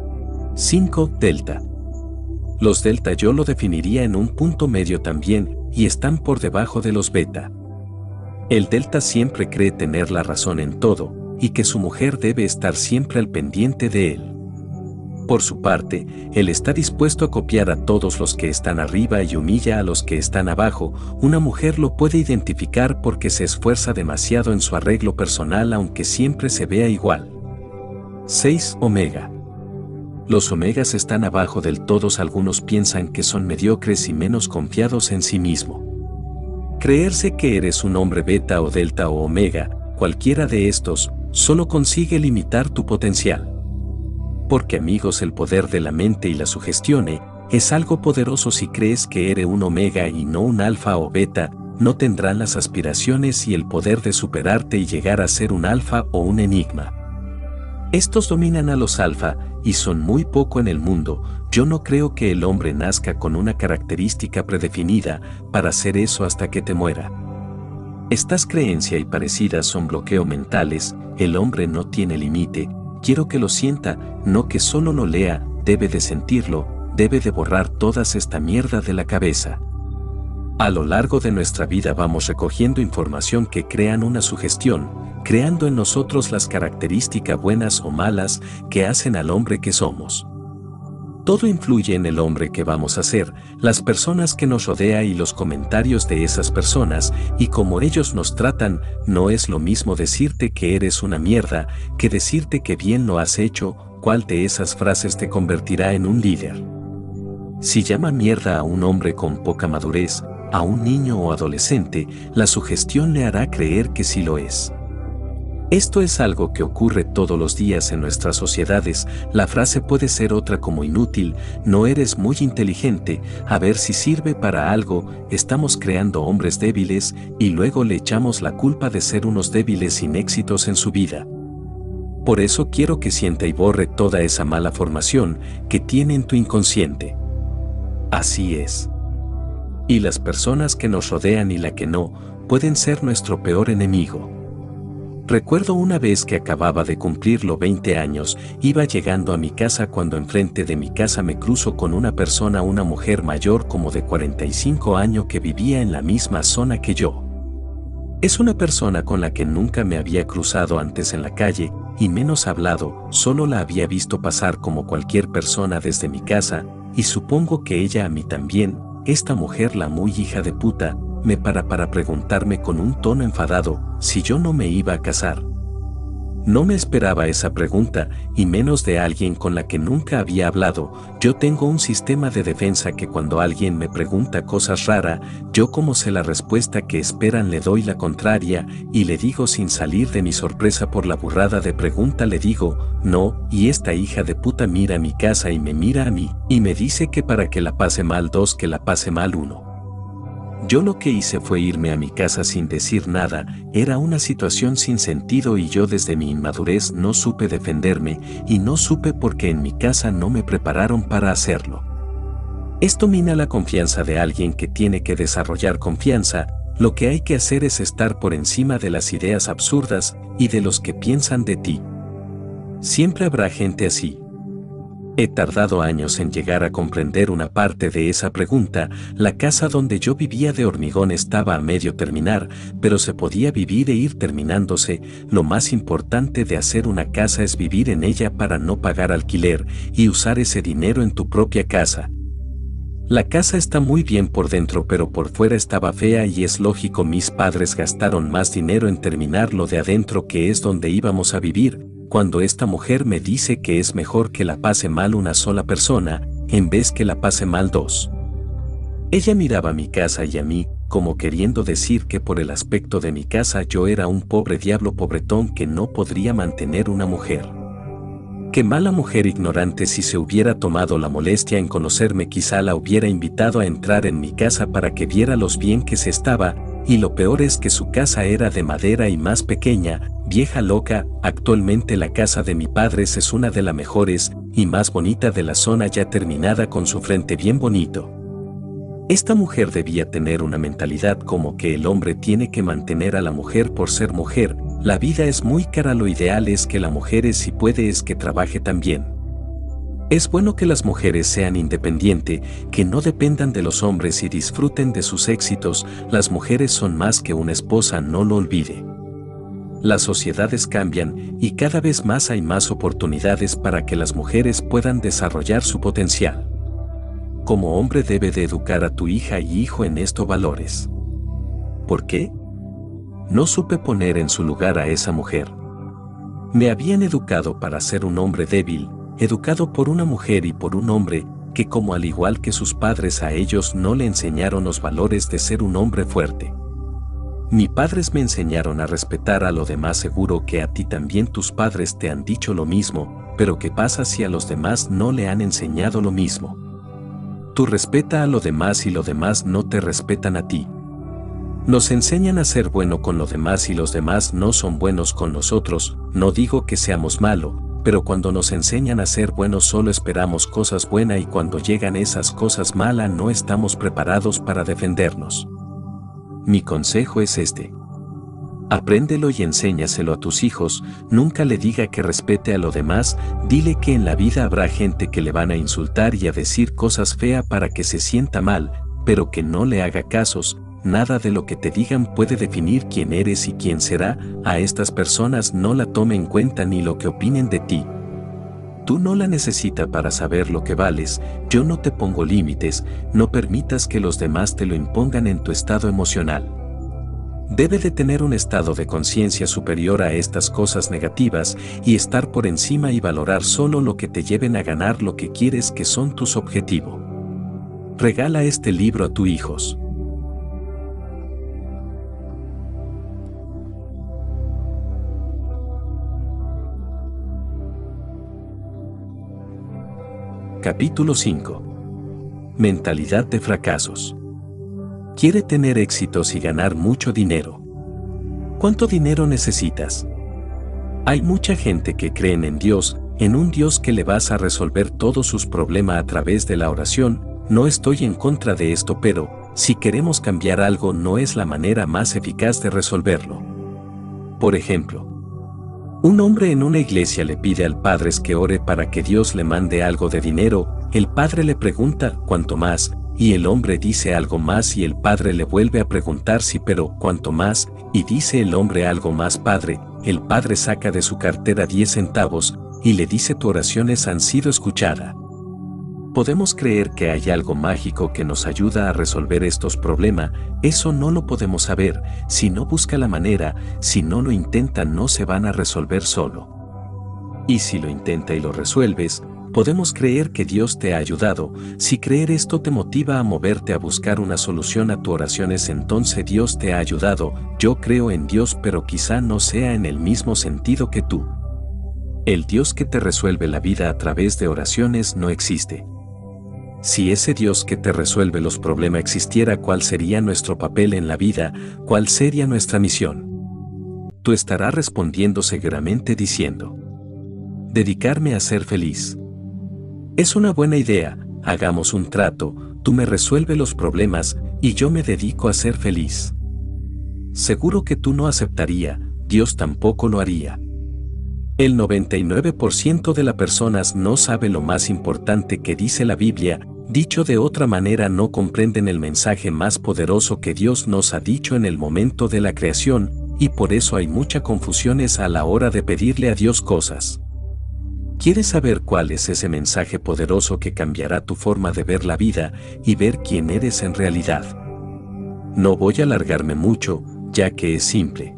5. Delta. Los delta yo lo definiría en un punto medio también, y están por debajo de los beta. El delta siempre cree tener la razón en todo, y que su mujer debe estar siempre al pendiente de él. Por su parte, él está dispuesto a copiar a todos los que están arriba y humilla a los que están abajo. Una mujer lo puede identificar porque se esfuerza demasiado en su arreglo personal aunque siempre se vea igual. 6. Omega. Los omegas están abajo del todos, algunos piensan que son mediocres y menos confiados en sí mismo. Creerse que eres un hombre beta o delta o omega, cualquiera de estos, solo consigue limitar tu potencial. Porque amigos, el poder de la mente y la sugestión es algo poderoso. Si crees que eres un omega y no un alfa o beta, no tendrán las aspiraciones y el poder de superarte y llegar a ser un alfa o un enigma. Estos dominan a los alfa y son muy poco en el mundo. Yo no creo que el hombre nazca con una característica predefinida para hacer eso hasta que te muera. Estas creencias y parecidas son bloqueo mentales, el hombre no tiene límite, quiero que lo sienta, no que solo lo lea, debe de sentirlo, debe de borrar todas esta mierda de la cabeza. A lo largo de nuestra vida vamos recogiendo información que crean una sugestión, creando en nosotros las características buenas o malas que hacen al hombre que somos. Todo influye en el hombre que vamos a ser, las personas que nos rodea y los comentarios de esas personas y cómo ellos nos tratan. No es lo mismo decirte que eres una mierda que decirte que bien lo has hecho. ¿Cuál de esas frases te convertirá en un líder? Si llama mierda a un hombre con poca madurez, a un niño o adolescente, la sugestión le hará creer que sí lo es. Esto es algo que ocurre todos los días en nuestras sociedades. La frase puede ser otra como inútil, no eres muy inteligente, a ver si sirve para algo. Estamos creando hombres débiles y luego le echamos la culpa de ser unos débiles sin éxitos en su vida. Por eso quiero que sienta y borre toda esa mala formación que tiene en tu inconsciente. Así es. Y las personas que nos rodean y la que no, pueden ser nuestro peor enemigo. Recuerdo una vez que acababa de cumplir los 20 años, iba llegando a mi casa cuando enfrente de mi casa me cruzo con una persona, una mujer mayor como de 45 años que vivía en la misma zona que yo. Es una persona con la que nunca me había cruzado antes en la calle, y menos hablado, solo la había visto pasar como cualquier persona desde mi casa, y supongo que ella a mí también. Esta mujer, la muy hija de puta, me para preguntarme con un tono enfadado si yo no me iba a casar. No me esperaba esa pregunta, y menos de alguien con la que nunca había hablado. Yo tengo un sistema de defensa que cuando alguien me pregunta cosas raras, yo como sé la respuesta que esperan le doy la contraria, y le digo sin salir de mi sorpresa por la burrada de pregunta, le digo, no, y esta hija de puta mira mi casa y me mira a mí, y me dice que para que la pase mal dos que la pase mal uno. Yo lo que hice fue irme a mi casa sin decir nada, era una situación sin sentido y yo desde mi inmadurez no supe defenderme y no supe porque en mi casa no me prepararon para hacerlo. Esto mina la confianza de alguien que tiene que desarrollar confianza. Lo que hay que hacer es estar por encima de las ideas absurdas y de los que piensan de ti. Siempre habrá gente así. He tardado años en llegar a comprender una parte de esa pregunta. La casa donde yo vivía de hormigón estaba a medio terminar, pero se podía vivir e ir terminándose. Lo más importante de hacer una casa es vivir en ella para no pagar alquiler y usar ese dinero en tu propia casa. La casa está muy bien por dentro, pero por fuera estaba fea y es lógico, mis padres gastaron más dinero en terminar lo de adentro, que es donde íbamos a vivir. Cuando esta mujer me dice que es mejor que la pase mal una sola persona, en vez que la pase mal dos. Ella miraba mi casa y a mí, como queriendo decir que por el aspecto de mi casa yo era un pobre diablo pobretón que no podría mantener una mujer. Qué mala mujer ignorante. Si se hubiera tomado la molestia en conocerme, quizá la hubiera invitado a entrar en mi casa para que viera los bien que se estaba. Y lo peor es que su casa era de madera y más pequeña. Vieja loca. Actualmente la casa de mi padre es una de las mejores y más bonita de la zona, ya terminada con su frente bien bonito. Esta mujer debía tener una mentalidad como que el hombre tiene que mantener a la mujer por ser mujer. La vida es muy cara, lo ideal es que la mujer, si puede, es que trabaje también. Es bueno que las mujeres sean independientes, que no dependan de los hombres y disfruten de sus éxitos. Las mujeres son más que una esposa, no lo olvide. Las sociedades cambian y cada vez más hay más oportunidades para que las mujeres puedan desarrollar su potencial. Como hombre debe de educar a tu hija y hijo en estos valores. ¿Por qué? No supe poner en su lugar a esa mujer. Me habían educado para ser un hombre débil, educado por una mujer y por un hombre que, como al igual que sus padres, a ellos no le enseñaron los valores de ser un hombre fuerte. Mis padres me enseñaron a respetar a los demás. Seguro que a ti también tus padres te han dicho lo mismo, pero ¿qué pasa si a los demás no le han enseñado lo mismo? Tú respeta a los demás y los demás no te respetan a ti. Nos enseñan a ser bueno con los demás y los demás no son buenos con nosotros. No digo que seamos malos, pero cuando nos enseñan a ser buenos solo esperamos cosas buenas y cuando llegan esas cosas malas no estamos preparados para defendernos. Mi consejo es este. Apréndelo y enséñaselo a tus hijos, nunca le diga que respete a lo demás, dile que en la vida habrá gente que le van a insultar y a decir cosas feas para que se sienta mal, pero que no le haga casos, nada de lo que te digan puede definir quién eres y quién será, a estas personas no la tome en cuenta ni lo que opinen de ti. Tú no la necesitas para saber lo que vales, yo no te pongo límites, no permitas que los demás te lo impongan en tu estado emocional. Debe de tener un estado de conciencia superior a estas cosas negativas y estar por encima y valorar solo lo que te lleven a ganar lo que quieres que son tus objetivos. Regala este libro a tus hijos. Capítulo 5. Mentalidad de fracasos. Quiere tener éxitos y ganar mucho dinero. ¿Cuánto dinero necesitas? Hay mucha gente que creen en Dios, en un Dios que le vas a resolver todos sus problemas a través de la oración. No estoy en contra de esto, pero si queremos cambiar algo no es la manera más eficaz de resolverlo. Por ejemplo, un hombre en una iglesia le pide al padre que ore para que Dios le mande algo de dinero. El padre le pregunta ¿cuánto más? Y el hombre dice algo más y el padre le vuelve a preguntar si pero ¿cuánto más? Y dice el hombre algo más padre. El padre saca de su cartera 10 centavos y le dice tu oraciones han sido escuchadas. Podemos creer que hay algo mágico que nos ayuda a resolver estos problemas, eso no lo podemos saber, si no busca la manera, si no lo intenta no se van a resolver solo. Y si lo intenta y lo resuelves, podemos creer que Dios te ha ayudado. Si creer esto te motiva a moverte a buscar una solución a tus oraciones, entonces Dios te ha ayudado. Yo creo en Dios, pero quizá no sea en el mismo sentido que tú. El Dios que te resuelve la vida a través de oraciones no existe. Si ese Dios que te resuelve los problemas existiera, ¿cuál sería nuestro papel en la vida? ¿Cuál sería nuestra misión? Tú estarás respondiendo seguramente diciendo: dedicarme a ser feliz. Es una buena idea, hagamos un trato, tú me resuelves los problemas y yo me dedico a ser feliz. Seguro que tú no aceptaría, Dios tampoco lo haría. El 99% de las personas no sabe lo más importante que dice la Biblia, dicho de otra manera no comprenden el mensaje más poderoso que Dios nos ha dicho en el momento de la creación, y por eso hay muchas confusiones a la hora de pedirle a Dios cosas. ¿Quieres saber cuál es ese mensaje poderoso que cambiará tu forma de ver la vida y ver quién eres en realidad? No voy a alargarme mucho, ya que es simple.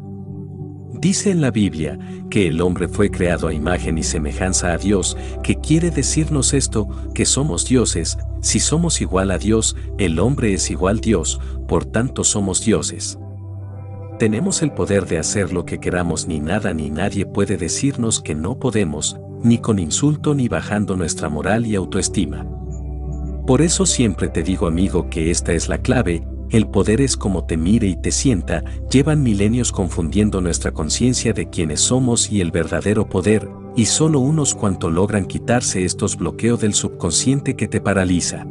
Dice en la Biblia que el hombre fue creado a imagen y semejanza a Dios, que quiere decirnos esto, que somos dioses. Si somos igual a Dios, el hombre es igual a Dios, por tanto somos dioses. Tenemos el poder de hacer lo que queramos, ni nada ni nadie puede decirnos que no podemos, ni con insulto ni bajando nuestra moral y autoestima. Por eso siempre te digo, amigo, que esta es la clave. El poder es como te mire y te sienta. Llevan milenios confundiendo nuestra conciencia de quiénes somos y el verdadero poder, y solo unos cuantos logran quitarse estos bloqueos del subconsciente que te paraliza.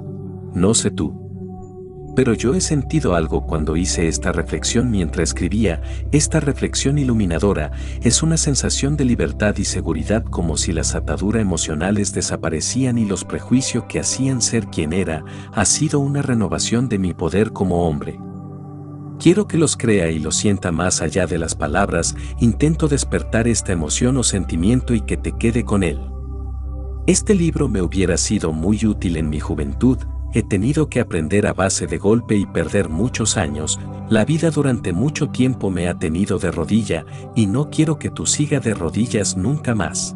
No sé tú, pero yo he sentido algo cuando hice esta reflexión mientras escribía. Esta reflexión iluminadora es una sensación de libertad y seguridad, como si las ataduras emocionales desaparecían y los prejuicios que hacían ser quien era. Ha sido una renovación de mi poder como hombre. Quiero que los crea y los sienta más allá de las palabras. Intento despertar esta emoción o sentimiento y que te quede con él. Este libro me hubiera sido muy útil en mi juventud. He tenido que aprender a base de golpe y perder muchos años. La vida durante mucho tiempo me ha tenido de rodilla y no quiero que tú sigas de rodillas nunca más.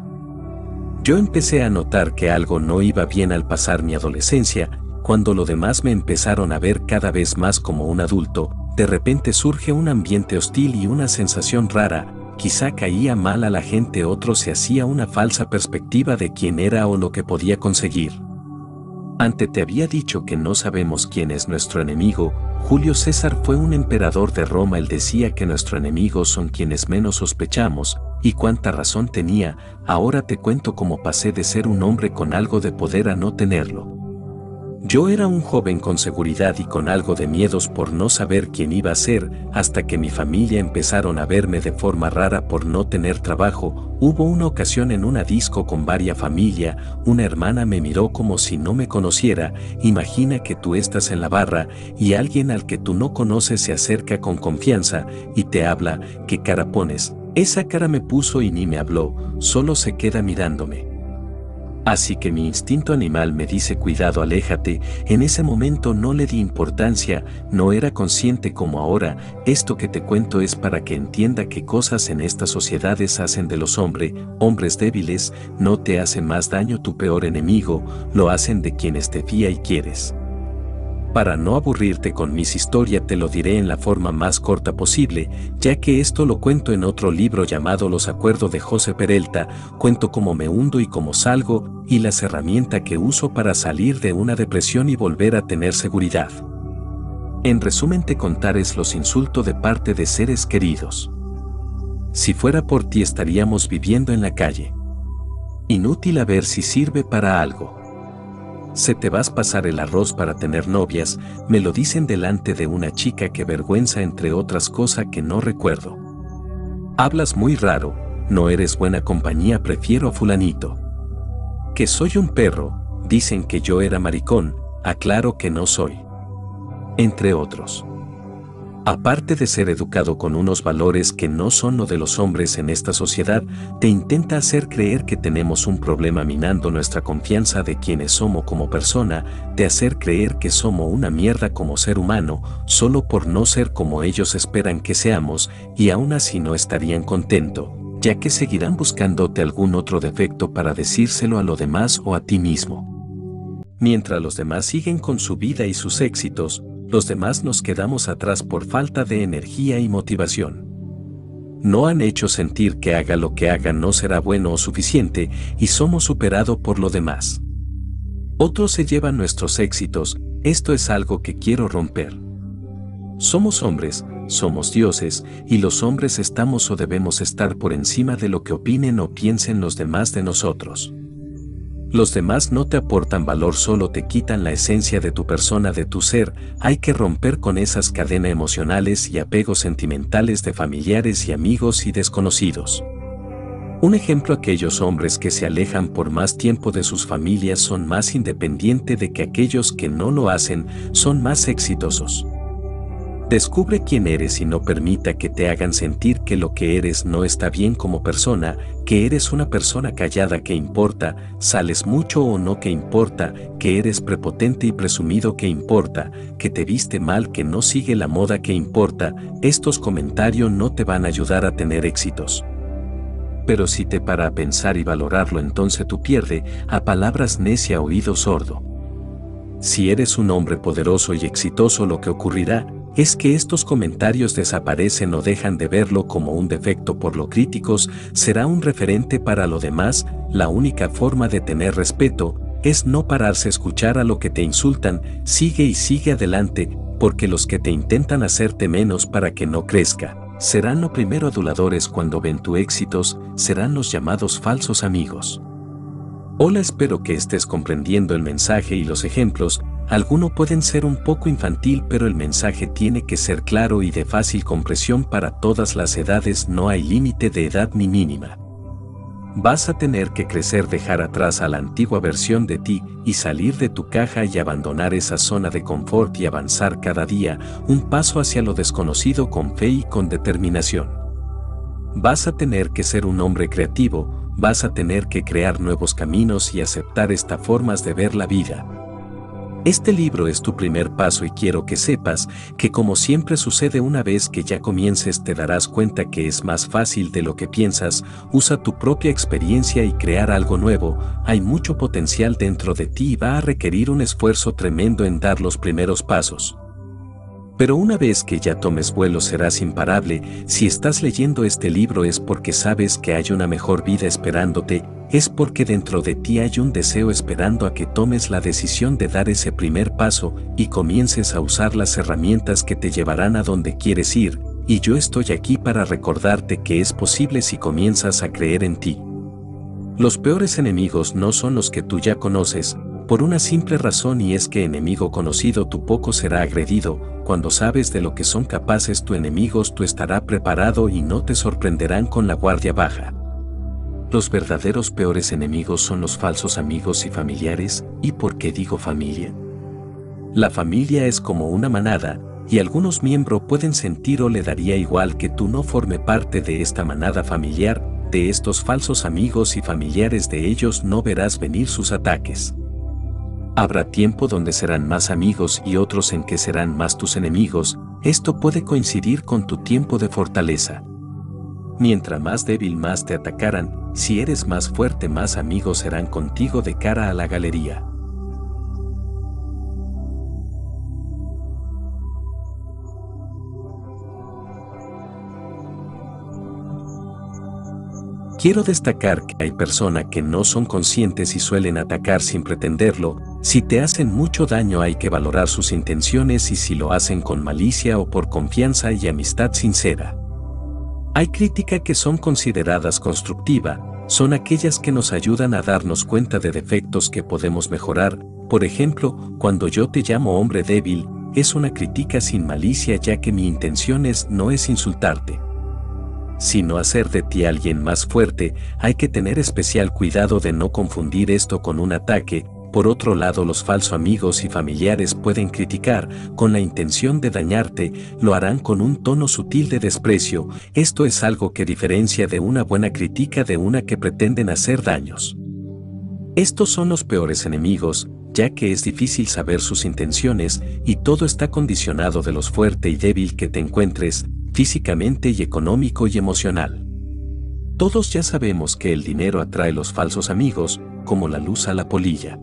Yo empecé a notar que algo no iba bien al pasar mi adolescencia, cuando los demás me empezaron a ver cada vez más como un adulto. De repente surge un ambiente hostil y una sensación rara. Quizá caía mal a la gente, otro se hacía una falsa perspectiva de quién era o lo que podía conseguir. Antes te había dicho que no sabemos quién es nuestro enemigo. Julio César fue un emperador de Roma. Él decía que nuestros enemigos son quienes menos sospechamos, y cuánta razón tenía. Ahora te cuento cómo pasé de ser un hombre con algo de poder a no tenerlo. Yo era un joven con seguridad y con algo de miedos por no saber quién iba a ser, hasta que mi familia empezaron a verme de forma rara por no tener trabajo. Hubo una ocasión en una disco con varia familia, una hermana me miró como si no me conociera. Imagina que tú estás en la barra y alguien al que tú no conoces se acerca con confianza y te habla. ¿Qué cara pones? Esa cara me puso y ni me habló, solo se queda mirándome. Así que mi instinto animal me dice cuidado, aléjate. En ese momento no le di importancia, no era consciente como ahora. Esto que te cuento es para que entienda qué cosas en estas sociedades hacen de los hombres débiles. No te hace más daño tu peor enemigo, lo hacen de quienes te fía y quieres. Para no aburrirte con mis historias te lo diré en la forma más corta posible, ya que esto lo cuento en otro libro llamado Los Acuerdos de José Perelta. Cuento cómo me hundo y cómo salgo, y las herramientas que uso para salir de una depresión y volver a tener seguridad. En resumen te contaré los insultos de parte de seres queridos. Si fuera por ti estaríamos viviendo en la calle. Inútil a ver si sirve para algo. Se te vas a pasar el arroz para tener novias, me lo dicen delante de una chica, que vergüenza, entre otras cosas que no recuerdo. Hablas muy raro, no eres buena compañía, prefiero a fulanito. Que soy un perro, dicen que yo era maricón, aclaro que no soy. Entre otros. Aparte de ser educado con unos valores que no son lo de los hombres en esta sociedad, te intenta hacer creer que tenemos un problema minando nuestra confianza de quienes somos como persona, de hacer creer que somos una mierda como ser humano, solo por no ser como ellos esperan que seamos, y aún así no estarían contentos, ya que seguirán buscándote algún otro defecto para decírselo a los demás o a ti mismo. Mientras los demás siguen con su vida y sus éxitos, los demás nos quedamos atrás por falta de energía y motivación. No han hecho sentir que haga lo que haga no será bueno o suficiente y somos superados por lo demás. Otros se llevan nuestros éxitos, esto es algo que quiero romper. Somos hombres, somos dioses, y los hombres estamos o debemos estar por encima de lo que opinen o piensen los demás de nosotros. Los demás no te aportan valor, solo te quitan la esencia de tu persona, de tu ser. Hay que romper con esas cadenas emocionales y apegos sentimentales de familiares y amigos y desconocidos. Un ejemplo: aquellos hombres que se alejan por más tiempo de sus familias son más independientes de que aquellos que no lo hacen, son más exitosos. Descubre quién eres y no permita que te hagan sentir que lo que eres no está bien como persona, que eres una persona callada que importa, sales mucho o no que importa, que eres prepotente y presumido que importa, que te viste mal, que no sigue la moda que importa. Estos comentarios no te van a ayudar a tener éxitos. Pero si te para a pensar y valorarlo, entonces tú pierdes a palabras necia, oído sordo. Si eres un hombre poderoso y exitoso, lo que ocurrirá es que estos comentarios desaparecen o dejan de verlo como un defecto, por lo críticos, será un referente para lo demás. La única forma de tener respeto es no pararse a escuchar a lo que te insultan, sigue y sigue adelante, porque los que te intentan hacerte menos para que no crezca, serán los primeros aduladores cuando ven tus éxitos, serán los llamados falsos amigos. Hola, espero que estés comprendiendo el mensaje y los ejemplos. Algunos pueden ser un poco infantil, pero el mensaje tiene que ser claro y de fácil comprensión para todas las edades. No hay límite de edad ni mínima. Vas a tener que crecer, dejar atrás a la antigua versión de ti y salir de tu caja y abandonar esa zona de confort y avanzar cada día un paso hacia lo desconocido con fe y con determinación. Vas a tener que ser un hombre creativo, vas a tener que crear nuevos caminos y aceptar estas formas de ver la vida. Este libro es tu primer paso y quiero que sepas que, como siempre sucede, una vez que ya comiences te darás cuenta que es más fácil de lo que piensas. Usa tu propia experiencia y crear algo nuevo. Hay mucho potencial dentro de ti y va a requerir un esfuerzo tremendo en dar los primeros pasos. Pero una vez que ya tomes vuelo serás imparable. Si estás leyendo este libro es porque sabes que hay una mejor vida esperándote, es porque dentro de ti hay un deseo esperando a que tomes la decisión de dar ese primer paso y comiences a usar las herramientas que te llevarán a donde quieres ir, y yo estoy aquí para recordarte que es posible si comienzas a creer en ti. Los peores enemigos no son los que tú ya conoces, por una simple razón, y es que enemigo conocido tu poco será agredido. Cuando sabes de lo que son capaces tus enemigos, tú estarás preparado y no te sorprenderán con la guardia baja. Los verdaderos peores enemigos son los falsos amigos y familiares. ¿Y por qué digo familia? La familia es como una manada, y algunos miembros pueden sentir o le daría igual que tú no forme parte de esta manada familiar. De estos falsos amigos y familiares de ellos no verás venir sus ataques. Habrá tiempo donde serán más amigos y otros en que serán más tus enemigos. Esto puede coincidir con tu tiempo de fortaleza. Mientras más débil más te atacarán, si eres más fuerte más amigos serán contigo de cara a la galería. Quiero destacar que hay personas que no son conscientes y suelen atacar sin pretenderlo. Si te hacen mucho daño hay que valorar sus intenciones y si lo hacen con malicia o por confianza y amistad sincera. Hay críticas que son consideradas constructivas, son aquellas que nos ayudan a darnos cuenta de defectos que podemos mejorar. Por ejemplo, cuando yo te llamo hombre débil, es una crítica sin malicia ya que mi intención no es insultarte, sino hacer de ti alguien más fuerte. Hay que tener especial cuidado de no confundir esto con un ataque. Por otro lado, los falsos amigos y familiares pueden criticar con la intención de dañarte, lo harán con un tono sutil de desprecio. Esto es algo que diferencia de una buena crítica de una que pretenden hacer daños. Estos son los peores enemigos, ya que es difícil saber sus intenciones y todo está condicionado de lo fuerte y débil que te encuentres, físicamente y económico y emocional. Todos ya sabemos que el dinero atrae los falsos amigos, como la luz a la polilla.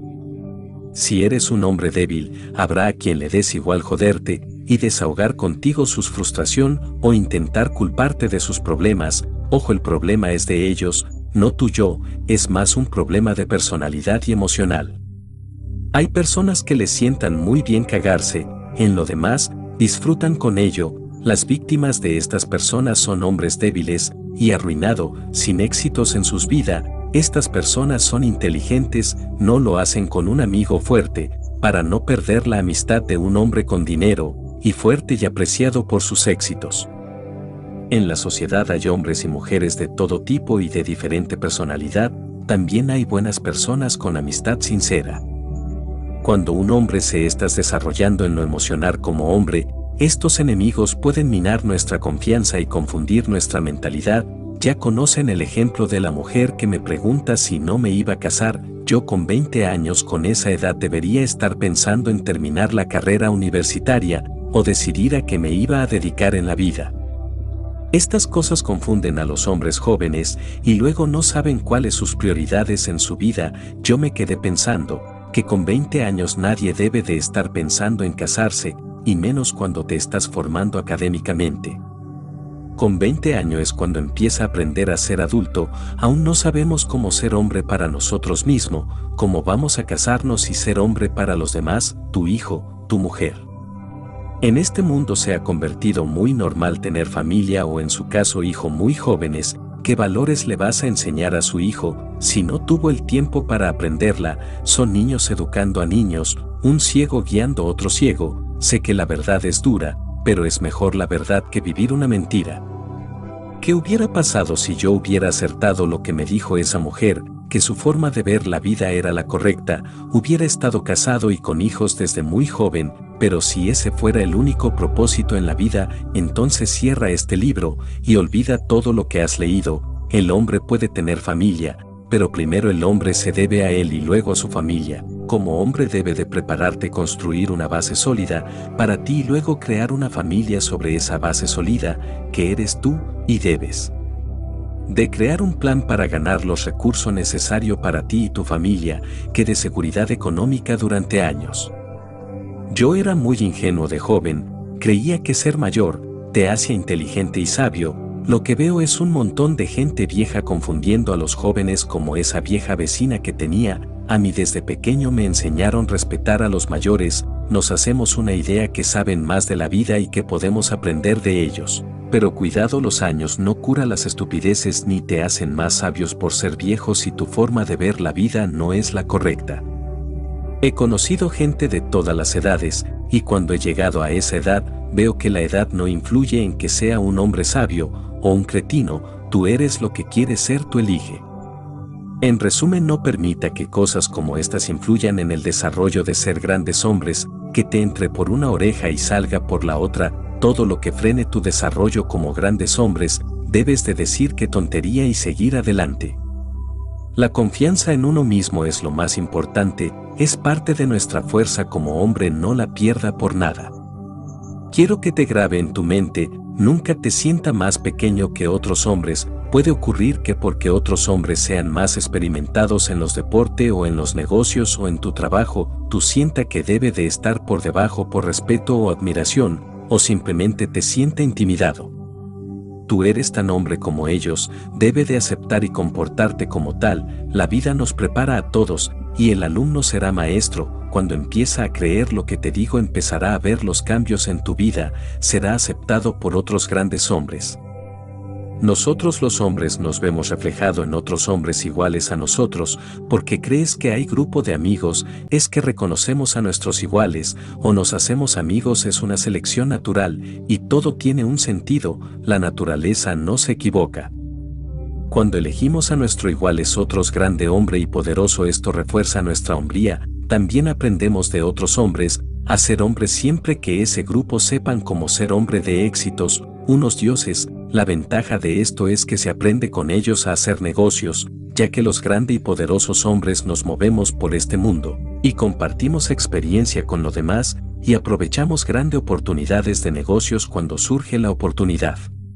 Si eres un hombre débil, habrá a quien le des igual joderte y desahogar contigo su frustración o intentar culparte de sus problemas. Ojo, el problema es de ellos, no tuyo, es más un problema de personalidad y emocional. Hay personas que les sientan muy bien cagarse, en lo demás, disfrutan con ello. Las víctimas de estas personas son hombres débiles y arruinados, sin éxitos en sus vidas. Estas personas son inteligentes, no lo hacen con un amigo fuerte, para no perder la amistad de un hombre con dinero, y fuerte y apreciado por sus éxitos. En la sociedad hay hombres y mujeres de todo tipo y de diferente personalidad, también hay buenas personas con amistad sincera. Cuando un hombre se está desarrollando en lo emocional como hombre, estos enemigos pueden minar nuestra confianza y confundir nuestra mentalidad. Ya conocen el ejemplo de la mujer que me pregunta si no me iba a casar. Yo con 20 años, con esa edad debería estar pensando en terminar la carrera universitaria o decidir a qué me iba a dedicar en la vida. Estas cosas confunden a los hombres jóvenes y luego no saben cuáles sus prioridades en su vida. Yo me quedé pensando que con 20 años nadie debe de estar pensando en casarse, y menos cuando te estás formando académicamente. Con 20 años es cuando empieza a aprender a ser adulto. Aún no sabemos cómo ser hombre para nosotros mismos, cómo vamos a casarnos y ser hombre para los demás, tu hijo, tu mujer. En este mundo se ha convertido muy normal tener familia o en su caso hijo muy jóvenes. ¿Qué valores le vas a enseñar a su hijo si no tuvo el tiempo para aprenderla? Son niños educando a niños, un ciego guiando a otro ciego. Sé que la verdad es dura, pero es mejor la verdad que vivir una mentira. ¿Qué hubiera pasado si yo hubiera acertado lo que me dijo esa mujer, que su forma de ver la vida era la correcta? Hubiera estado casado y con hijos desde muy joven, pero si ese fuera el único propósito en la vida, entonces cierra este libro y olvida todo lo que has leído. El hombre puede tener familia, pero primero el hombre se debe a él y luego a su familia. Como hombre debe de prepararte a construir una base sólida para ti y luego crear una familia sobre esa base sólida que eres tú, y debes de crear un plan para ganar los recursos necesarios para ti y tu familia, que de seguridad económica durante años. Yo era muy ingenuo de joven, creía que ser mayor te hacía inteligente y sabio. Lo que veo es un montón de gente vieja confundiendo a los jóvenes como esa vieja vecina que tenía. A mí desde pequeño me enseñaron a respetar a los mayores, nos hacemos una idea que saben más de la vida y que podemos aprender de ellos. Pero cuidado, los años no curan las estupideces ni te hacen más sabios por ser viejos si tu forma de ver la vida no es la correcta. He conocido gente de todas las edades, y cuando he llegado a esa edad, veo que la edad no influye en que sea un hombre sabio o un cretino. Tú eres lo que quieres ser, tú elige. En resumen, no permita que cosas como estas influyan en el desarrollo de ser grandes hombres, que te entre por una oreja y salga por la otra. Todo lo que frene tu desarrollo como grandes hombres, debes de decir qué tontería y seguir adelante. La confianza en uno mismo es lo más importante, es parte de nuestra fuerza como hombre, no la pierda por nada. Quiero que te grabe en tu mente, nunca te sienta más pequeño que otros hombres. Puede ocurrir que porque otros hombres sean más experimentados en los deportes o en los negocios o en tu trabajo, tú sienta que debe de estar por debajo por respeto o admiración, o simplemente te sienta intimidado. Tú eres tan hombre como ellos, debe de aceptar y comportarte como tal. La vida nos prepara a todos, y el alumno será maestro. Cuando empieza a creer lo que te digo, empezará a ver los cambios en tu vida, será aceptado por otros grandes hombres. Nosotros los hombres nos vemos reflejado en otros hombres iguales a nosotros, porque crees que hay grupo de amigos, es que reconocemos a nuestros iguales, o nos hacemos amigos, es una selección natural, y todo tiene un sentido, la naturaleza no se equivoca. Cuando elegimos a nuestro igual es otros grande hombre y poderoso, esto refuerza nuestra hombría, también aprendemos de otros hombres, a ser hombres siempre que ese grupo sepan cómo ser hombre de éxitos, unos dioses. La ventaja de esto es que se aprende con ellos a hacer negocios, ya que los grandes y poderosos hombres nos movemos por este mundo, y compartimos experiencia con los demás, y aprovechamos grandes oportunidades de negocios cuando surge la oportunidad.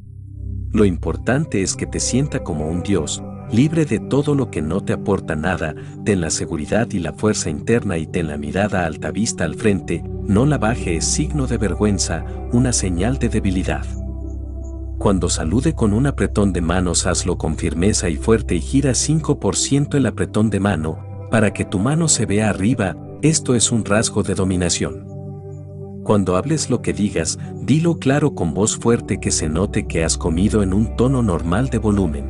Lo importante es que te sienta como un dios, libre de todo lo que no te aporta nada, ten la seguridad y la fuerza interna y ten la mirada alta vista al frente, no la baje, es signo de vergüenza, una señal de debilidad. Cuando salude con un apretón de manos, hazlo con firmeza y fuerte y gira 5% el apretón de mano, para que tu mano se vea arriba, esto es un rasgo de dominación. Cuando hables lo que digas, dilo claro con voz fuerte, que se note que has comido en un tono normal de volumen.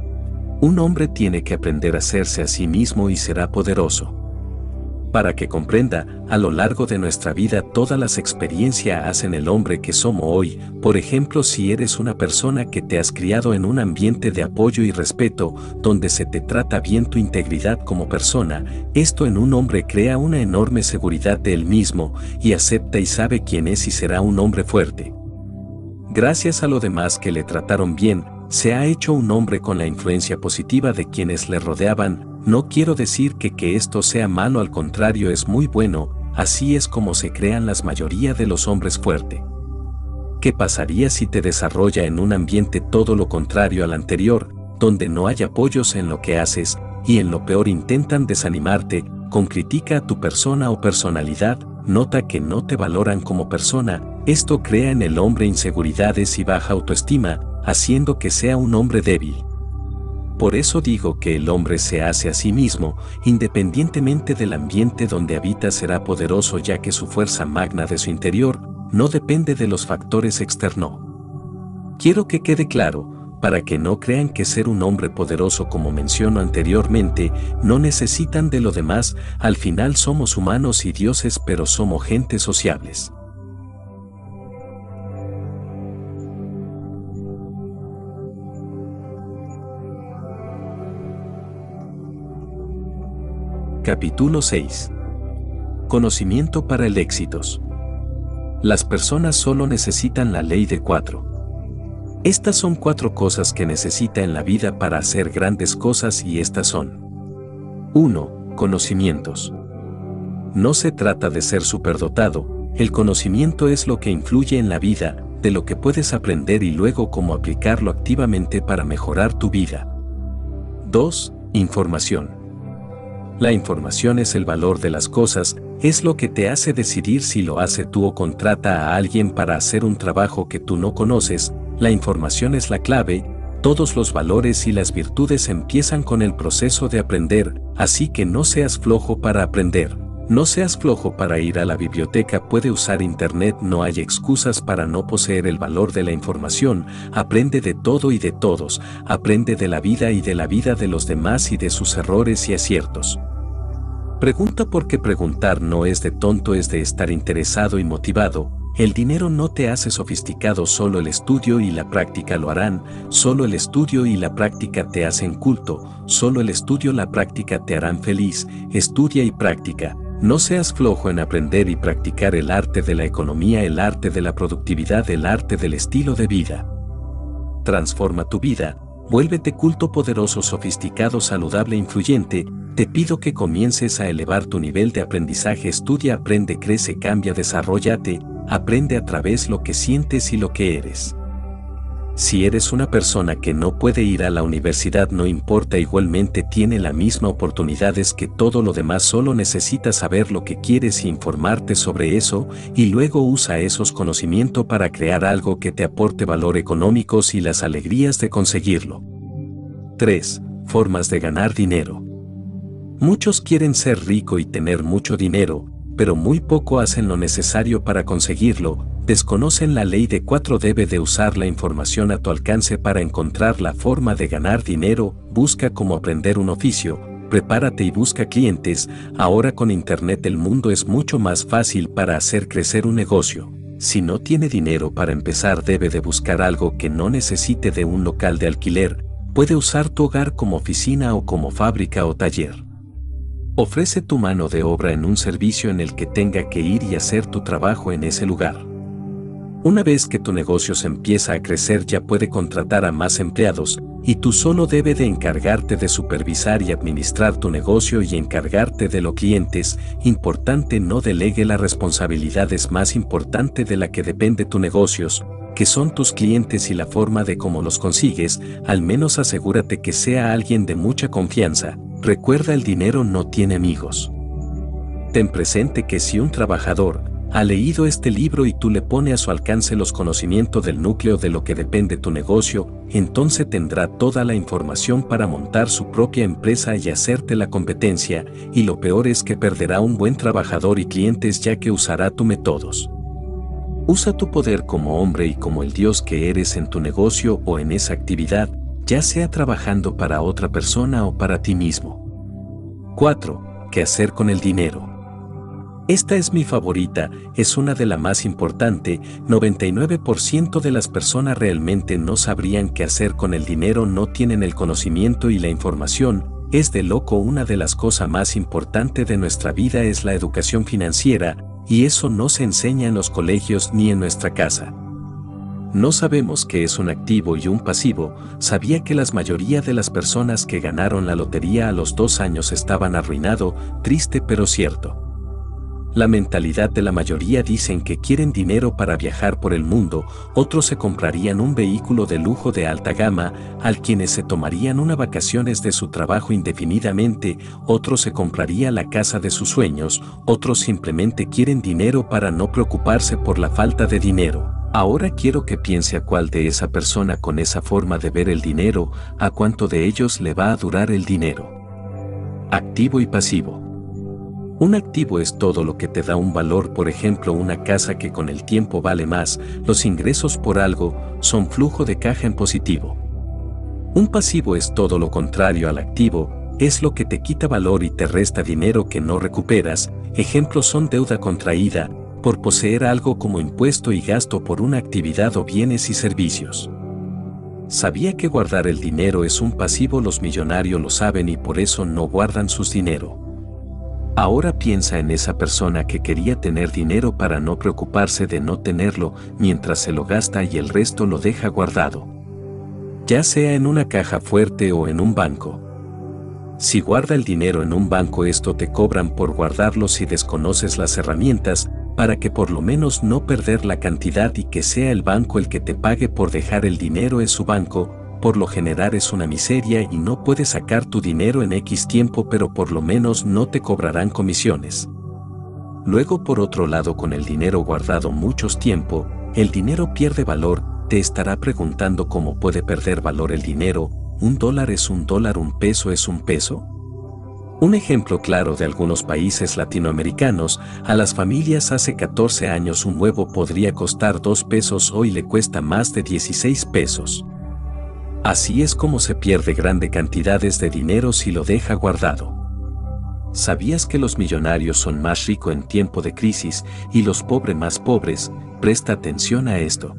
Un hombre tiene que aprender a hacerse a sí mismo y será poderoso. Para que comprenda, a lo largo de nuestra vida todas las experiencias hacen el hombre que somos hoy. Por ejemplo, si eres una persona que te has criado en un ambiente de apoyo y respeto, donde se te trata bien tu integridad como persona, esto en un hombre crea una enorme seguridad de él mismo, y acepta y sabe quién es y será un hombre fuerte. Gracias a lo demás que le trataron bien, se ha hecho un hombre con la influencia positiva de quienes le rodeaban. No quiero decir que esto sea malo, al contrario, es muy bueno, así es como se crean la mayoría de los hombres fuertes. ¿Qué pasaría si te desarrolla en un ambiente todo lo contrario al anterior, donde no hay apoyos en lo que haces, y en lo peor intentan desanimarte, con crítica a tu persona o personalidad? Nota que no te valoran como persona, esto crea en el hombre inseguridades y baja autoestima, haciendo que sea un hombre débil. Por eso digo que el hombre se hace a sí mismo, independientemente del ambiente donde habita será poderoso, ya que su fuerza magna de su interior no depende de los factores externos. Quiero que quede claro, para que no crean que ser un hombre poderoso, como menciono anteriormente, no necesitan de lo demás. Al final somos humanos y dioses, pero somos gente sociables. Capítulo 6. Conocimiento para el éxito. Las personas solo necesitan la ley de 4. Estas son 4 cosas que necesita en la vida para hacer grandes cosas, y estas son: 1. Conocimientos. No se trata de ser superdotado, el conocimiento es lo que influye en la vida, de lo que puedes aprender y luego cómo aplicarlo activamente para mejorar tu vida. 2. Información. La información es el valor de las cosas, es lo que te hace decidir si lo hace tú o contrata a alguien para hacer un trabajo que tú no conoces. La información es la clave. Todos los valores y las virtudes empiezan con el proceso de aprender, así que no seas flojo para aprender. No seas flojo para ir a la biblioteca, puede usar internet, no hay excusas para no poseer el valor de la información. Aprende de todo y de todos, aprende de la vida y de la vida de los demás y de sus errores y aciertos. Pregunta porque preguntar no es de tonto, es de estar interesado y motivado. El dinero no te hace sofisticado, solo el estudio y la práctica lo harán, solo el estudio y la práctica te hacen culto, solo el estudio y la práctica te harán feliz. Estudia y practica. No seas flojo en aprender y practicar el arte de la economía, el arte de la productividad, el arte del estilo de vida. Transforma tu vida, vuélvete culto, poderoso, sofisticado, saludable, influyente. Te pido que comiences a elevar tu nivel de aprendizaje. Estudia, aprende, crece, cambia, desarróllate, aprende a través lo que sientes y lo que eres. Si eres una persona que no puede ir a la universidad, no importa, igualmente tiene la misma oportunidades que todo lo demás, solo necesitas saber lo que quieres e informarte sobre eso, y luego usa esos conocimientos para crear algo que te aporte valor económico y las alegrías de conseguirlo. 3. Formas de ganar dinero. Muchos quieren ser rico y tener mucho dinero, pero muy poco hacen lo necesario para conseguirlo. Desconocen la ley de 4. Debe de usar la información a tu alcance para encontrar la forma de ganar dinero. Busca cómo aprender un oficio, prepárate y busca clientes. Ahora con internet el mundo es mucho más fácil para hacer crecer un negocio. Si no tiene dinero para empezar, debe de buscar algo que no necesite de un local de alquiler. Puede usar tu hogar como oficina o como fábrica o taller. Ofrece tu mano de obra en un servicio en el que tenga que ir y hacer tu trabajo en ese lugar. Una vez que tu negocio se empieza a crecer, ya puede contratar a más empleados, y tú solo debes de encargarte de supervisar y administrar tu negocio y encargarte de los clientes. Importante, no delegue la responsabilidad, es más importante de la que depende tu negocios, que son tus clientes y la forma de cómo los consigues. Al menos asegúrate que sea alguien de mucha confianza. Recuerda, el dinero no tiene amigos. Ten presente que si un trabajador ha leído este libro y tú le pones a su alcance los conocimientos del núcleo de lo que depende tu negocio, entonces tendrá toda la información para montar su propia empresa y hacerte la competencia, y lo peor es que perderá un buen trabajador y clientes, ya que usará tus métodos. Usa tu poder como hombre y como el Dios que eres en tu negocio o en esa actividad, ya sea trabajando para otra persona o para ti mismo. 4. ¿Qué hacer con el dinero? Esta es mi favorita, es una de las más importantes. 99% de las personas realmente no sabrían qué hacer con el dinero, no tienen el conocimiento y la información. Es de loco. Una de las cosas más importantes de nuestra vida es la educación financiera, y eso no se enseña en los colegios ni en nuestra casa. No sabemos qué es un activo y un pasivo. Sabía que la mayoría de las personas que ganaron la lotería a los 2 años estaban arruinados. Triste pero cierto. La mentalidad de la mayoría dicen que quieren dinero para viajar por el mundo, otros se comprarían un vehículo de lujo de alta gama, al quienes se tomarían unas vacaciones de su trabajo indefinidamente, otros se compraría la casa de sus sueños, otros simplemente quieren dinero para no preocuparse por la falta de dinero. Ahora quiero que piense a cuál de esa persona con esa forma de ver el dinero, a cuánto de ellos le va a durar el dinero. Activo y pasivo. Un activo es todo lo que te da un valor, por ejemplo una casa que con el tiempo vale más. Los ingresos por algo son flujo de caja en positivo. Un pasivo es todo lo contrario al activo, es lo que te quita valor y te resta dinero que no recuperas. Ejemplos son deuda contraída por poseer algo, como impuesto y gasto por una actividad o bienes y servicios. ¿Sabía que guardar el dinero es un pasivo? Los millonarios lo saben y por eso no guardan sus dinero. Ahora piensa en esa persona que quería tener dinero para no preocuparse de no tenerlo, mientras se lo gasta y el resto lo deja guardado. Ya sea en una caja fuerte o en un banco. Si guarda el dinero en un banco, esto te cobran por guardarlo si desconoces las herramientas, para que por lo menos no perder la cantidad y que sea el banco el que te pague por dejar el dinero en su banco. Por lo general es una miseria y no puedes sacar tu dinero en X tiempo, pero por lo menos no te cobrarán comisiones. Luego, por otro lado, con el dinero guardado mucho tiempo, el dinero pierde valor. Te estará preguntando cómo puede perder valor el dinero. ¿Un dólar es un dólar? ¿Un peso es un peso? Un ejemplo claro de algunos países latinoamericanos: a las familias hace 14 años un huevo podría costar 2 pesos, hoy le cuesta más de 16 pesos. Así es como se pierde grandes cantidades de dinero si lo deja guardado. ¿Sabías que los millonarios son más ricos en tiempo de crisis y los pobres más pobres? Presta atención a esto.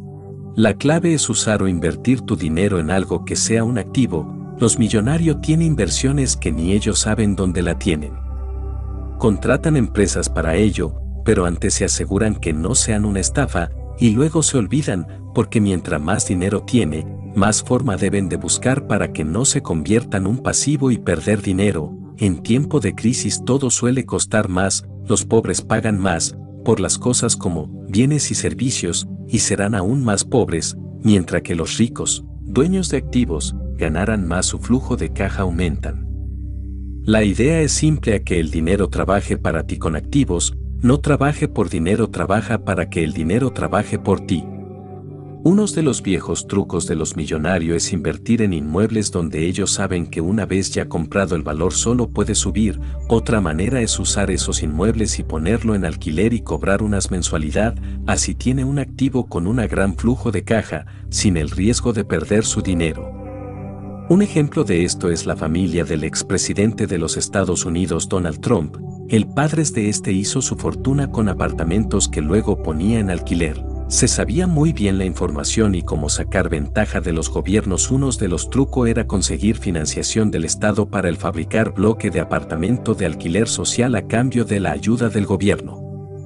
La clave es usar o invertir tu dinero en algo que sea un activo. Los millonarios tienen inversiones que ni ellos saben dónde la tienen. Contratan empresas para ello, pero antes se aseguran que no sean una estafa y luego se olvidan porque mientras más dinero tiene, más forma deben de buscar para que no se conviertan en un pasivo y perder dinero. En tiempo de crisis todo suele costar más, los pobres pagan más por las cosas como bienes y servicios y serán aún más pobres, mientras que los ricos, dueños de activos, ganarán más, su flujo de caja aumentan. La idea es simple: a que el dinero trabaje para ti con activos, no trabaje por dinero, trabaja para que el dinero trabaje por ti. Uno de los viejos trucos de los millonarios es invertir en inmuebles donde ellos saben que una vez ya comprado el valor solo puede subir. Otra manera es usar esos inmuebles y ponerlo en alquiler y cobrar unas mensualidad, así tiene un activo con un gran flujo de caja, sin el riesgo de perder su dinero. Un ejemplo de esto es la familia del expresidente de los Estados Unidos Donald Trump. El padre de este hizo su fortuna con apartamentos que luego ponía en alquiler. Se sabía muy bien la información y cómo sacar ventaja de los gobiernos. Uno de los trucos era conseguir financiación del Estado para el fabricar bloque de apartamento de alquiler social a cambio de la ayuda del gobierno.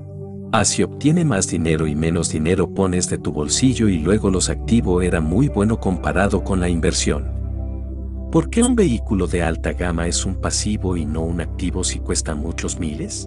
Así obtiene más dinero y menos dinero pones de tu bolsillo, y luego los activos era muy bueno comparado con la inversión. ¿Por qué un vehículo de alta gama es un pasivo y no un activo si cuesta muchos miles?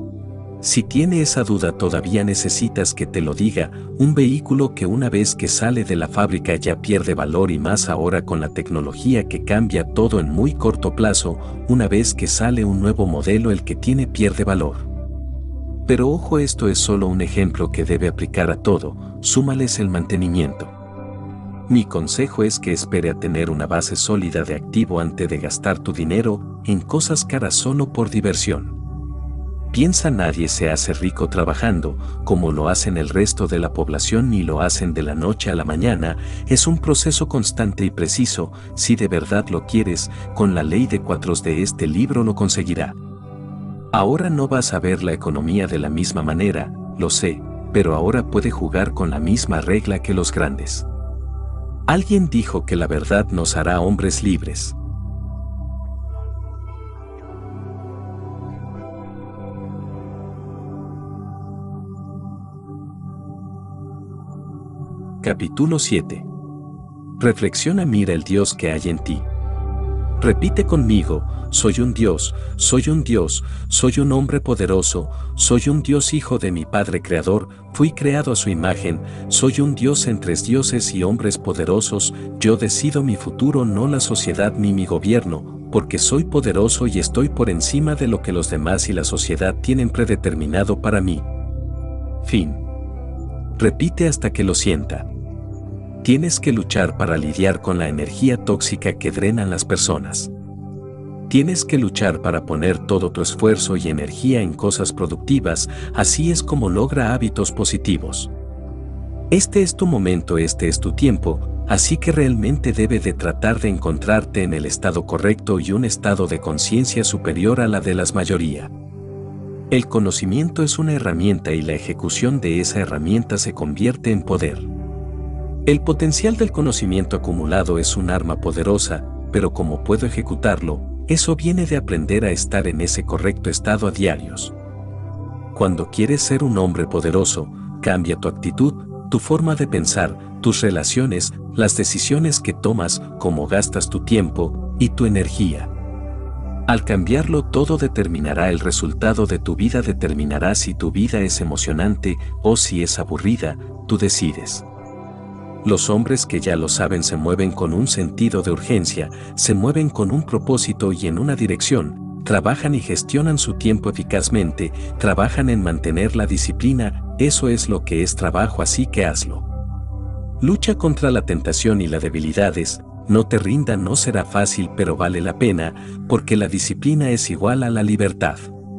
Si tiene esa duda todavía necesitas que te lo diga. Un vehículo que una vez que sale de la fábrica ya pierde valor, y más ahora con la tecnología que cambia todo en muy corto plazo. Una vez que sale un nuevo modelo, el que tiene pierde valor. Pero ojo, esto es solo un ejemplo que debe aplicar a todo, súmales el mantenimiento. Mi consejo es que espere a tener una base sólida de activo antes de gastar tu dinero en cosas caras solo por diversión. Piensa, nadie se hace rico trabajando, como lo hacen el resto de la población, ni lo hacen de la noche a la mañana. Es un proceso constante y preciso. Si de verdad lo quieres, con la ley de 4 de este libro lo conseguirá. Ahora no vas a ver la economía de la misma manera, lo sé, pero ahora puede jugar con la misma regla que los grandes. Alguien dijo que la verdad nos hará hombres libres. Capítulo 7. Reflexiona, mira el Dios que hay en ti. Repite conmigo: soy un Dios, soy un Dios, soy un hombre poderoso, soy un Dios, hijo de mi Padre Creador, fui creado a su imagen, soy un Dios entre dioses y hombres poderosos, yo decido mi futuro, no la sociedad ni mi gobierno, porque soy poderoso y estoy por encima de lo que los demás y la sociedad tienen predeterminado para mí. Fin. Repite hasta que lo sienta. Tienes que luchar para lidiar con la energía tóxica que drenan las personas. Tienes que luchar para poner todo tu esfuerzo y energía en cosas productivas, así es como logra hábitos positivos. Este es tu momento, este es tu tiempo, así que realmente debes de tratar de encontrarte en el estado correcto y un estado de conciencia superior a la de las mayoría. El conocimiento es una herramienta y la ejecución de esa herramienta se convierte en poder. El potencial del conocimiento acumulado es un arma poderosa, pero ¿cómo puedo ejecutarlo? Eso viene de aprender a estar en ese correcto estado a diarios. Cuando quieres ser un hombre poderoso, cambia tu actitud, tu forma de pensar, tus relaciones, las decisiones que tomas, cómo gastas tu tiempo y tu energía. Al cambiarlo todo determinará el resultado de tu vida, determinará si tu vida es emocionante o si es aburrida, tú decides. Los hombres que ya lo saben se mueven con un sentido de urgencia, se mueven con un propósito y en una dirección, trabajan y gestionan su tiempo eficazmente, trabajan en mantener la disciplina, eso es lo que es trabajo, así que hazlo. Lucha contra la tentación y las debilidades, no te rinda, no será fácil pero vale la pena, porque la disciplina es igual a la libertad.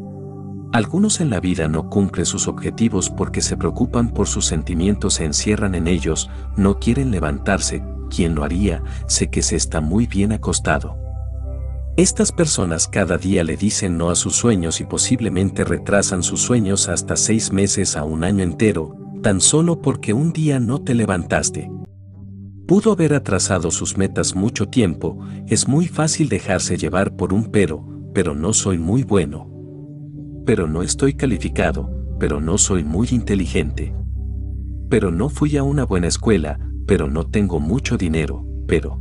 Algunos en la vida no cumplen sus objetivos porque se preocupan por sus sentimientos, se encierran en ellos, no quieren levantarse. ¿Quién lo haría? Sé que se está muy bien acostado. Estas personas cada día le dicen no a sus sueños y posiblemente retrasan sus sueños hasta 6 meses a un año entero, tan solo porque un día no te levantaste. Pudo haber atrasado sus metas mucho tiempo. Es muy fácil dejarse llevar por un pero no soy muy bueno. Pero no estoy calificado, pero no soy muy inteligente. Pero no fui a una buena escuela, pero no tengo mucho dinero, pero,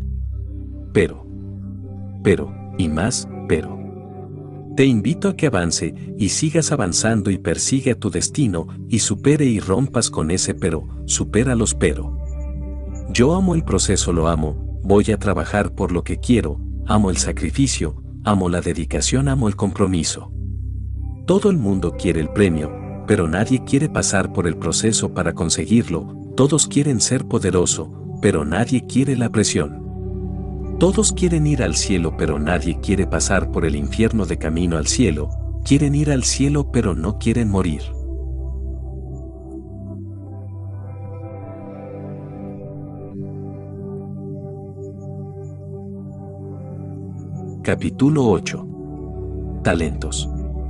y más, pero. Te invito a que avance y sigas avanzando y persigue a tu destino y supere y rompas con ese supera los pero. Yo amo el proceso, lo amo, voy a trabajar por lo que quiero, amo el sacrificio, amo la dedicación, amo el compromiso. Todo el mundo quiere el premio, pero nadie quiere pasar por el proceso para conseguirlo. Todos quieren ser poderoso, pero nadie quiere la presión. Todos quieren ir al cielo, pero nadie quiere pasar por el infierno de camino al cielo. Quieren ir al cielo, pero no quieren morir. Capítulo 8. Talentos.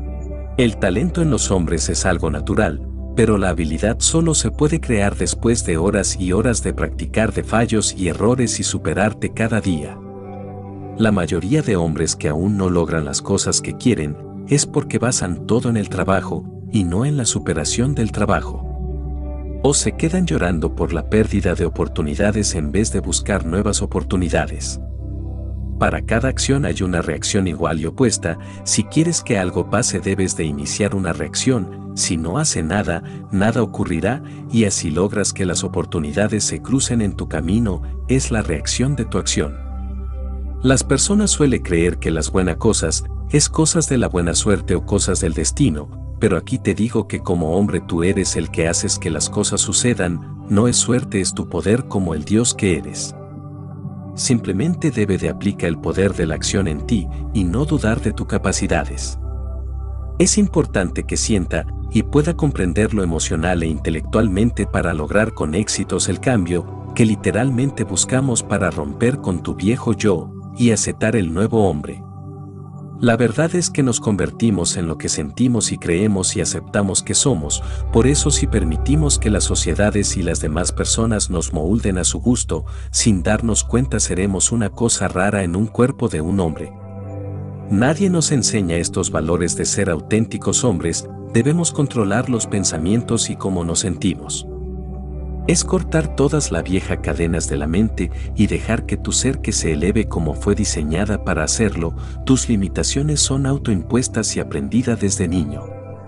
El talento en los hombres es algo natural, pero la habilidad solo se puede crear después de horas y horas de practicar, de fallos y errores y superarte cada día. La mayoría de hombres que aún no logran las cosas que quieren es porque basan todo en el trabajo y no en la superación del trabajo. O se quedan llorando por la pérdida de oportunidades en vez de buscar nuevas oportunidades. Para cada acción hay una reacción igual y opuesta. Si quieres que algo pase, debes de iniciar una reacción. Si no hace nada, nada ocurrirá, y así logras que las oportunidades se crucen en tu camino. Es la reacción de tu acción. Las personas suelen creer que las buenas cosas es cosas de la buena suerte o cosas del destino, pero aquí te digo que como hombre tú eres el que haces que las cosas sucedan. No es suerte, es tu poder como el Dios que eres. Simplemente debe de aplicar el poder de la acción en ti y no dudar de tus capacidades. Es importante que sienta y pueda comprenderlo emocional e intelectualmente para lograr con éxitos el cambio que literalmente buscamos para romper con tu viejo yo y aceptar el nuevo hombre. La verdad es que nos convertimos en lo que sentimos y creemos y aceptamos que somos. Por eso, si permitimos que las sociedades y las demás personas nos molden a su gusto, sin darnos cuenta seremos una cosa rara en un cuerpo de un hombre. Nadie nos enseña estos valores de ser auténticos hombres. Debemos controlar los pensamientos y cómo nos sentimos. Es cortar todas las viejas cadenas de la mente y dejar que tu ser que se eleve como fue diseñada para hacerlo. Tus limitaciones son autoimpuestas y aprendidas desde niño.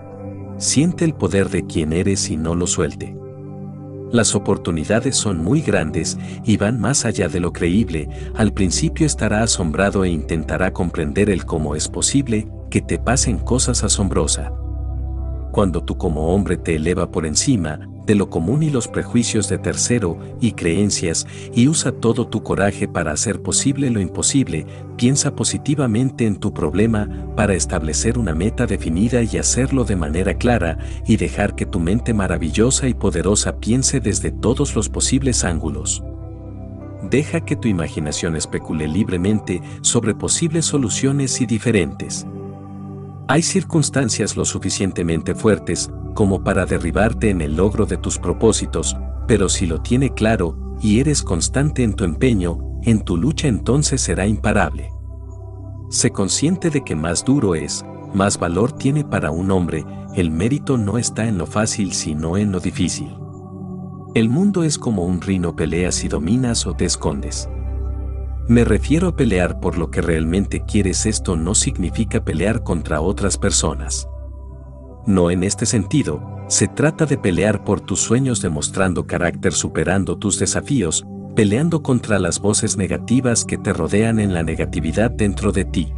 Siente el poder de quien eres y no lo suelte. Las oportunidades son muy grandes y van más allá de lo creíble. Al principio estará asombrado e intentará comprender el cómo es posible que te pasen cosas asombrosas. Cuando tú como hombre te eleva por encima de lo común y los prejuicios de tercero y creencias y usa todo tu coraje para hacer posible lo imposible, piensa positivamente en tu problema para establecer una meta definida y hacerlo de manera clara y dejar que tu mente maravillosa y poderosa piense desde todos los posibles ángulos. Deja que tu imaginación especule libremente sobre posibles soluciones y diferentes. Hay circunstancias lo suficientemente fuertes como para derribarte en el logro de tus propósitos, pero si lo tiene claro y eres constante en tu empeño, en tu lucha, entonces será imparable. Sé consciente de que más duro es, más valor tiene para un hombre. El mérito no está en lo fácil sino en lo difícil. El mundo es como un río, peleas si dominas o te escondes. Me refiero a pelear por lo que realmente quieres. Esto no significa pelear contra otras personas. No en este sentido, se trata de pelear por tus sueños, demostrando carácter, superando tus desafíos, peleando contra las voces negativas que te rodean, en la negatividad dentro de ti.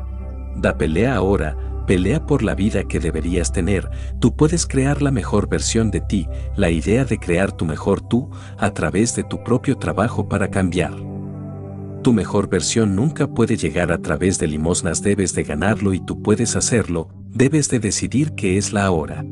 Da pelea ahora, pelea por la vida que deberías tener. Tú puedes crear la mejor versión de ti, la idea de crear tu mejor tú a través de tu propio trabajo para cambiar. Tu mejor versión nunca puede llegar a través de limosnas, debes de ganarlo y tú puedes hacerlo. Debes de decidir qué es la hora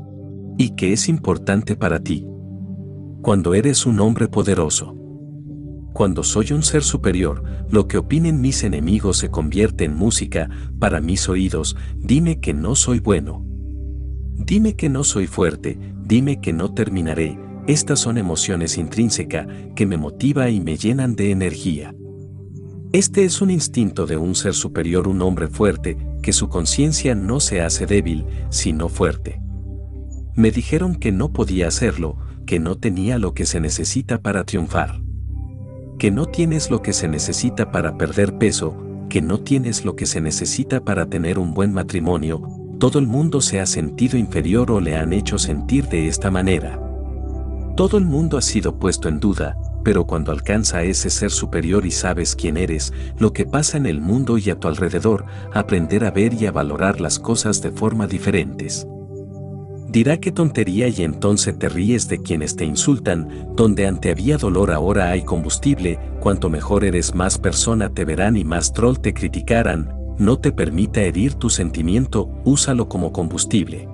y qué es importante para ti. Cuando eres un hombre poderoso, Cuando soy un ser superior, lo que opinen mis enemigos se convierte en música para mis oídos. Dime que no soy bueno. Dime que no soy fuerte, dime que no terminaré. Estas son emociones intrínsecas que me motivan y me llenan de energía. Este es un instinto de un ser superior, un hombre fuerte, que su conciencia no se hace débil, sino fuerte. Me dijeron que no podía hacerlo, que no tenía lo que se necesita para triunfar. Que no tienes lo que se necesita para perder peso, que no tienes lo que se necesita para tener un buen matrimonio. Todo el mundo se ha sentido inferior o le han hecho sentir de esta manera. Todo el mundo ha sido puesto en duda, pero cuando alcanza a ese ser superior y sabes quién eres, lo que pasa en el mundo y a tu alrededor, aprender a ver y a valorar las cosas de forma diferentes. Dirá qué tontería y entonces te ríes de quienes te insultan, donde antes había dolor ahora hay combustible, cuanto mejor eres más persona te verán y más troll te criticarán. No te permita herir tu sentimiento, úsalo como combustible.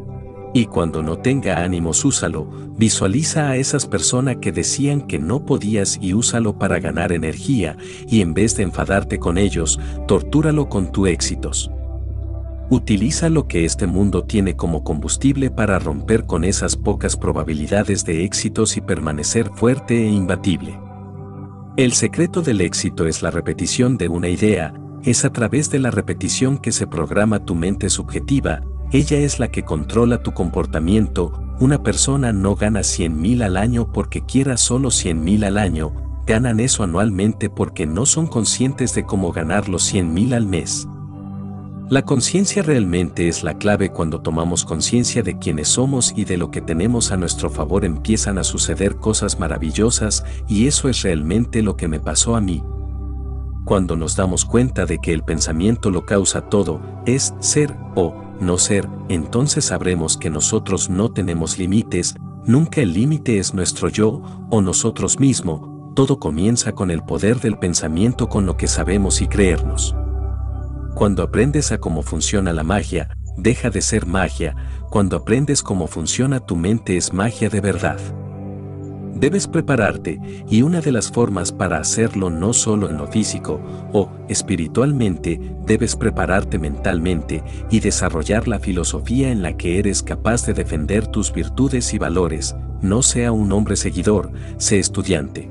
Y cuando no tenga ánimos úsalo, visualiza a esas personas que decían que no podías y úsalo para ganar energía, y en vez de enfadarte con ellos, tortúralo con tus éxitos. Utiliza lo que este mundo tiene como combustible para romper con esas pocas probabilidades de éxitos y permanecer fuerte e imbatible. El secreto del éxito es la repetición de una idea. Es a través de la repetición que se programa tu mente subjetiva, ella es la que controla tu comportamiento. Una persona no gana 100,000 al año porque quiera solo 100,000 al año, ganan eso anualmente porque no son conscientes de cómo ganar los 100,000 al mes. La conciencia realmente es la clave. Cuando tomamos conciencia de quiénes somos y de lo que tenemos a nuestro favor empiezan a suceder cosas maravillosas y eso es realmente lo que me pasó a mí. Cuando nos damos cuenta de que el pensamiento lo causa todo, es ser o no ser, entonces sabremos que nosotros no tenemos límites, nunca el límite es nuestro yo o nosotros mismos, todo comienza con el poder del pensamiento, con lo que sabemos y creernos. Cuando aprendes a cómo funciona la magia, deja de ser magia, cuando aprendes cómo funciona tu mente es magia de verdad. Debes prepararte, y una de las formas para hacerlo no solo en lo físico o espiritualmente, debes prepararte mentalmente y desarrollar la filosofía en la que eres capaz de defender tus virtudes y valores. No sea un hombre seguidor, sé estudiante.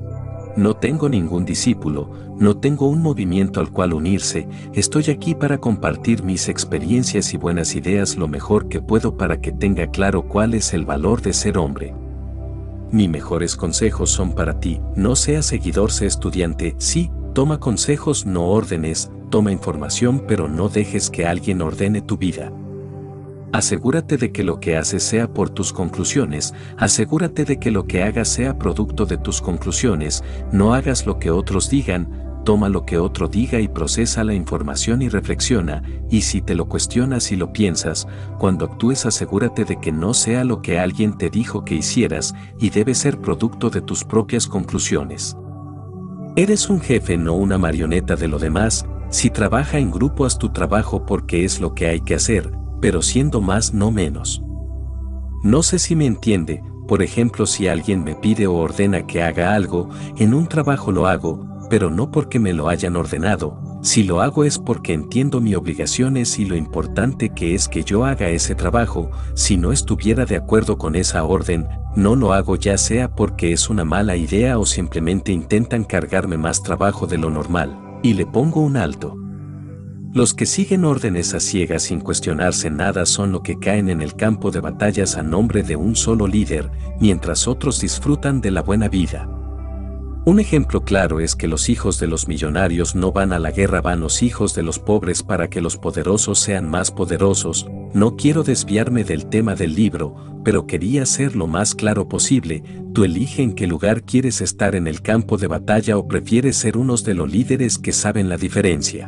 No tengo ningún discípulo, no tengo un movimiento al cual unirse, estoy aquí para compartir mis experiencias y buenas ideas lo mejor que puedo para que tenga claro cuál es el valor de ser hombre. Mis mejores consejos son para ti, no seas seguidor, sé estudiante, sí, toma consejos, no órdenes, toma información, pero no dejes que alguien ordene tu vida. Asegúrate de que lo que haces sea por tus conclusiones, asegúrate de que lo que hagas sea producto de tus conclusiones, no hagas lo que otros digan, toma lo que otro diga y procesa la información y reflexiona, y si te lo cuestionas y lo piensas, cuando actúes asegúrate de que no sea lo que alguien te dijo que hicieras, y debe ser producto de tus propias conclusiones. Eres un jefe, no una marioneta de lo demás. Si trabaja en grupo, haz tu trabajo porque es lo que hay que hacer, pero siendo más no menos. No sé si me entiende, por ejemplo, si alguien me pide o ordena que haga algo, en un trabajo lo hago, pero no porque me lo hayan ordenado, si lo hago es porque entiendo mis obligaciones y lo importante que es que yo haga ese trabajo. Si no estuviera de acuerdo con esa orden, no lo hago, ya sea porque es una mala idea o simplemente intentan cargarme más trabajo de lo normal, y le pongo un alto. Los que siguen órdenes a ciegas sin cuestionarse nada son los que caen en el campo de batallas a nombre de un solo líder, mientras otros disfrutan de la buena vida. Un ejemplo claro es que los hijos de los millonarios no van a la guerra, van los hijos de los pobres para que los poderosos sean más poderosos. No quiero desviarme del tema del libro, pero quería ser lo más claro posible. Tú elige en qué lugar quieres estar, en el campo de batalla, o prefieres ser uno de los líderes que saben la diferencia.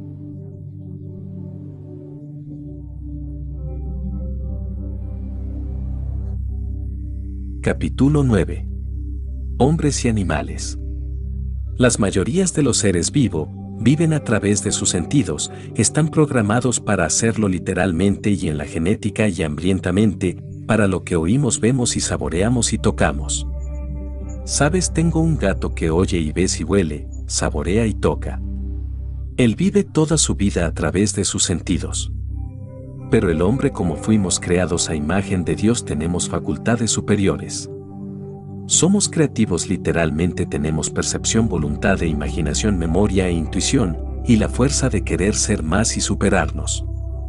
Capítulo 9. Hombres y animales. Las mayorías de los seres vivos viven a través de sus sentidos, están programados para hacerlo literalmente y en la genética y hambrientamente, para lo que oímos, vemos y saboreamos y tocamos. Sabes, tengo un gato que oye y ve y huele, saborea y toca. Él vive toda su vida a través de sus sentidos. Pero el hombre, como fuimos creados a imagen de Dios, tenemos facultades superiores. Somos creativos, literalmente tenemos percepción, voluntad e imaginación, memoria e intuición, y la fuerza de querer ser más y superarnos.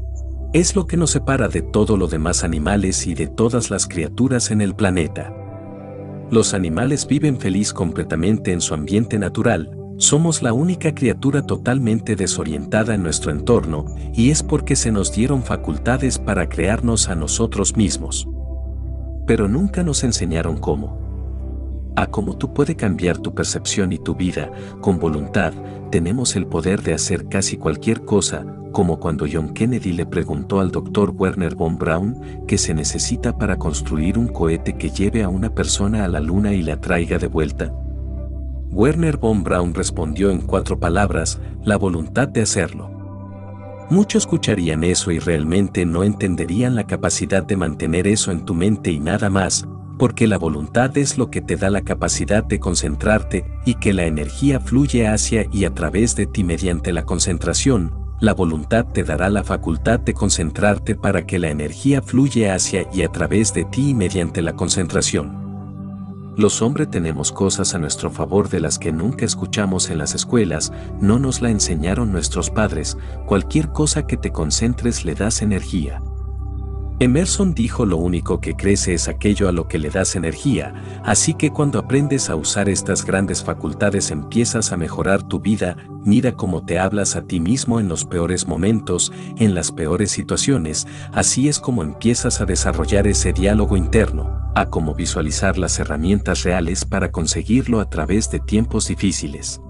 Es lo que nos separa de todos los demás animales y de todas las criaturas en el planeta. Los animales viven feliz completamente en su ambiente natural. Somos la única criatura totalmente desorientada en nuestro entorno, y es porque se nos dieron facultades para crearnos a nosotros mismos. Pero nunca nos enseñaron cómo. A cómo tú puedes cambiar tu percepción y tu vida. Con voluntad, tenemos el poder de hacer casi cualquier cosa, como cuando John Kennedy le preguntó al Dr. Wernher von Braun qué se necesita para construir un cohete que lleve a una persona a la luna y la traiga de vuelta. Wernher von Braun respondió en 4 palabras: la voluntad de hacerlo. Muchos escucharían eso y realmente no entenderían la capacidad de mantener eso en tu mente y nada más, porque la voluntad es lo que te da la capacidad de concentrarte y que la energía fluye hacia y a través de ti mediante la concentración. La voluntad te dará la facultad de concentrarte para que la energía fluya hacia y a través de ti mediante la concentración. Los hombres tenemos cosas a nuestro favor de las que nunca escuchamos en las escuelas, no nos la enseñaron nuestros padres. Cualquier cosa que te concentres le das energía. Emerson dijo: lo único que crece es aquello a lo que le das energía, así que cuando aprendes a usar estas grandes facultades empiezas a mejorar tu vida. Mira cómo te hablas a ti mismo en los peores momentos, en las peores situaciones, así es como empiezas a desarrollar ese diálogo interno, a cómo visualizar las herramientas reales para conseguirlo a través de tiempos difíciles.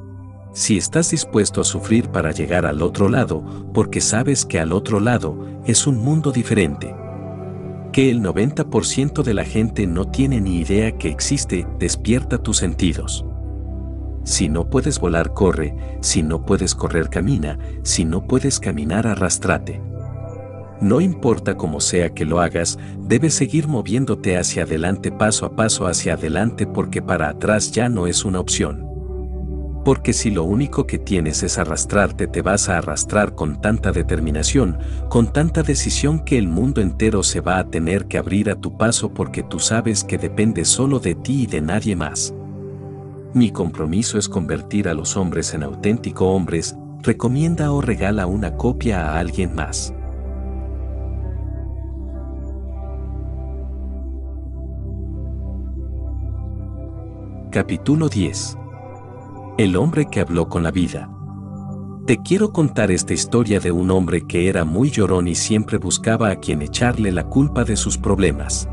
Si estás dispuesto a sufrir para llegar al otro lado, porque sabes que al otro lado es un mundo diferente, que el 90% de la gente no tiene ni idea que existe, despierta tus sentidos. Si no puedes volar, corre; si no puedes correr, camina; si no puedes caminar, arrástrate. No importa cómo sea que lo hagas, debes seguir moviéndote hacia adelante, paso a paso hacia adelante, porque para atrás ya no es una opción. Porque si lo único que tienes es arrastrarte, te vas a arrastrar con tanta determinación, con tanta decisión, que el mundo entero se va a tener que abrir a tu paso, porque tú sabes que depende solo de ti y de nadie más. Mi compromiso es convertir a los hombres en auténticos hombres. Recomienda o regala una copia a alguien más. Capítulo 10. El hombre que habló con la vida. Te quiero contar esta historia de un hombre que era muy llorón y siempre buscaba a quien echarle la culpa de sus problemas.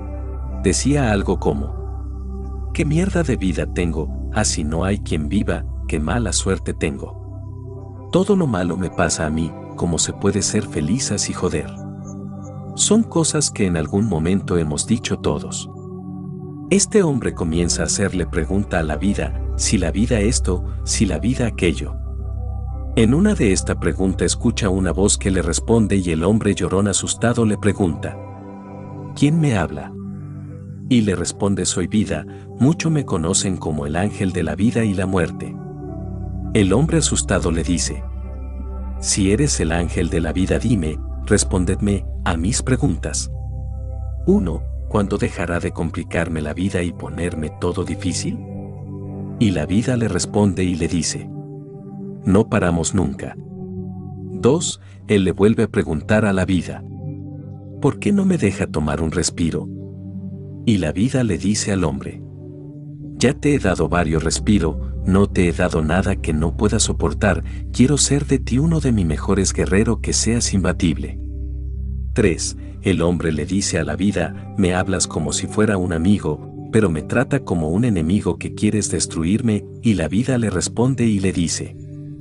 Decía algo como: ¿qué mierda de vida tengo? Así no hay quien viva. ¿Qué mala suerte tengo? Todo lo malo me pasa a mí. ¿Cómo se puede ser feliz así, joder? Son cosas que en algún momento hemos dicho todos. Este hombre comienza a hacerle pregunta a la vida: si la vida esto, si la vida aquello. En una de esta pregunta escucha una voz que le responde, y el hombre llorón asustado le pregunta: ¿quién me habla? Y le responde: soy vida, mucho me conocen como el ángel de la vida y la muerte. El hombre asustado le dice: si eres el ángel de la vida, dime, respondedme a mis preguntas. 1. ¿Cuándo dejará de complicarme la vida y ponerme todo difícil? Y la vida le responde y le dice: no paramos nunca. 2. Él le vuelve a preguntar a la vida: ¿por qué no me deja tomar un respiro? Y la vida le dice al hombre: ya te he dado varios respiros, no te he dado nada que no puedas soportar. Quiero ser de ti uno de mis mejores guerreros, que seas imbatible. 3. El hombre le dice a la vida: me hablas como si fuera un amigo, pero me trata como un enemigo que quieres destruirme. Y la vida le responde y le dice: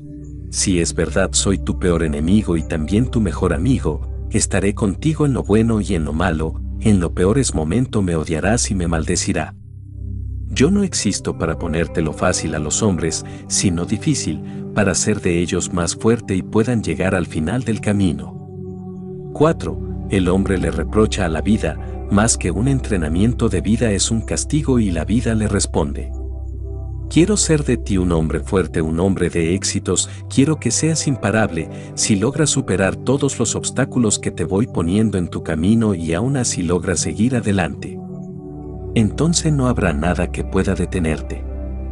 si es verdad, soy tu peor enemigo y también tu mejor amigo. Estaré contigo en lo bueno y en lo malo. En los peores momentos me odiarás y me maldecirá. Yo no existo para ponértelo fácil a los hombres, sino difícil, para hacer de ellos más fuerte y puedan llegar al final del camino. 4. El hombre le reprocha a la vida: más que un entrenamiento de vida es un castigo y la vida le responde. Quiero ser de ti un hombre fuerte, un hombre de éxitos, quiero que seas imparable, si logras superar todos los obstáculos que te voy poniendo en tu camino y aún así logras seguir adelante. Entonces no habrá nada que pueda detenerte.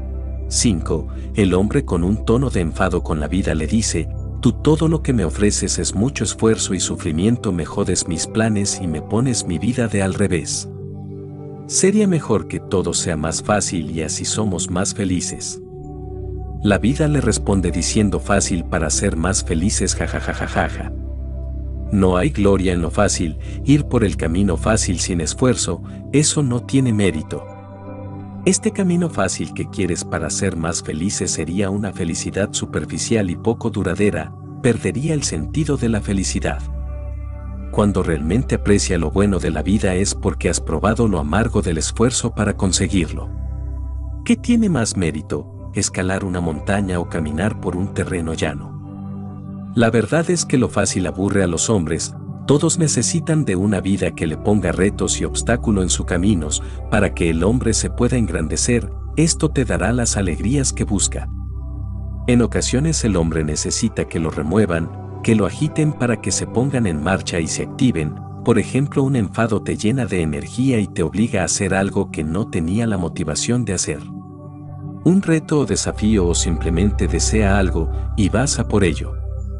5. El hombre con un tono de enfado con la vida le dice, tú todo lo que me ofreces es mucho esfuerzo y sufrimiento, me jodes mis planes y me pones mi vida de al revés. Sería mejor que todo sea más fácil y así somos más felices. La vida le responde diciendo fácil para ser más felices, jajajajaja. No hay gloria en lo fácil, ir por el camino fácil sin esfuerzo, eso no tiene mérito. Este camino fácil que quieres para ser más felices sería una felicidad superficial y poco duradera, perdería el sentido de la felicidad. Cuando realmente aprecia lo bueno de la vida es porque has probado lo amargo del esfuerzo para conseguirlo. ¿Qué tiene más mérito, escalar una montaña o caminar por un terreno llano? La verdad es que lo fácil aburre a los hombres, todos necesitan de una vida que le ponga retos y obstáculos en sus caminos, para que el hombre se pueda engrandecer, esto te dará las alegrías que busca. En ocasiones el hombre necesita que lo remuevan, que lo agiten para que se pongan en marcha y se activen, por ejemplo un enfado te llena de energía y te obliga a hacer algo que no tenía la motivación de hacer. Un reto o desafío o simplemente desea algo y vas a por ello.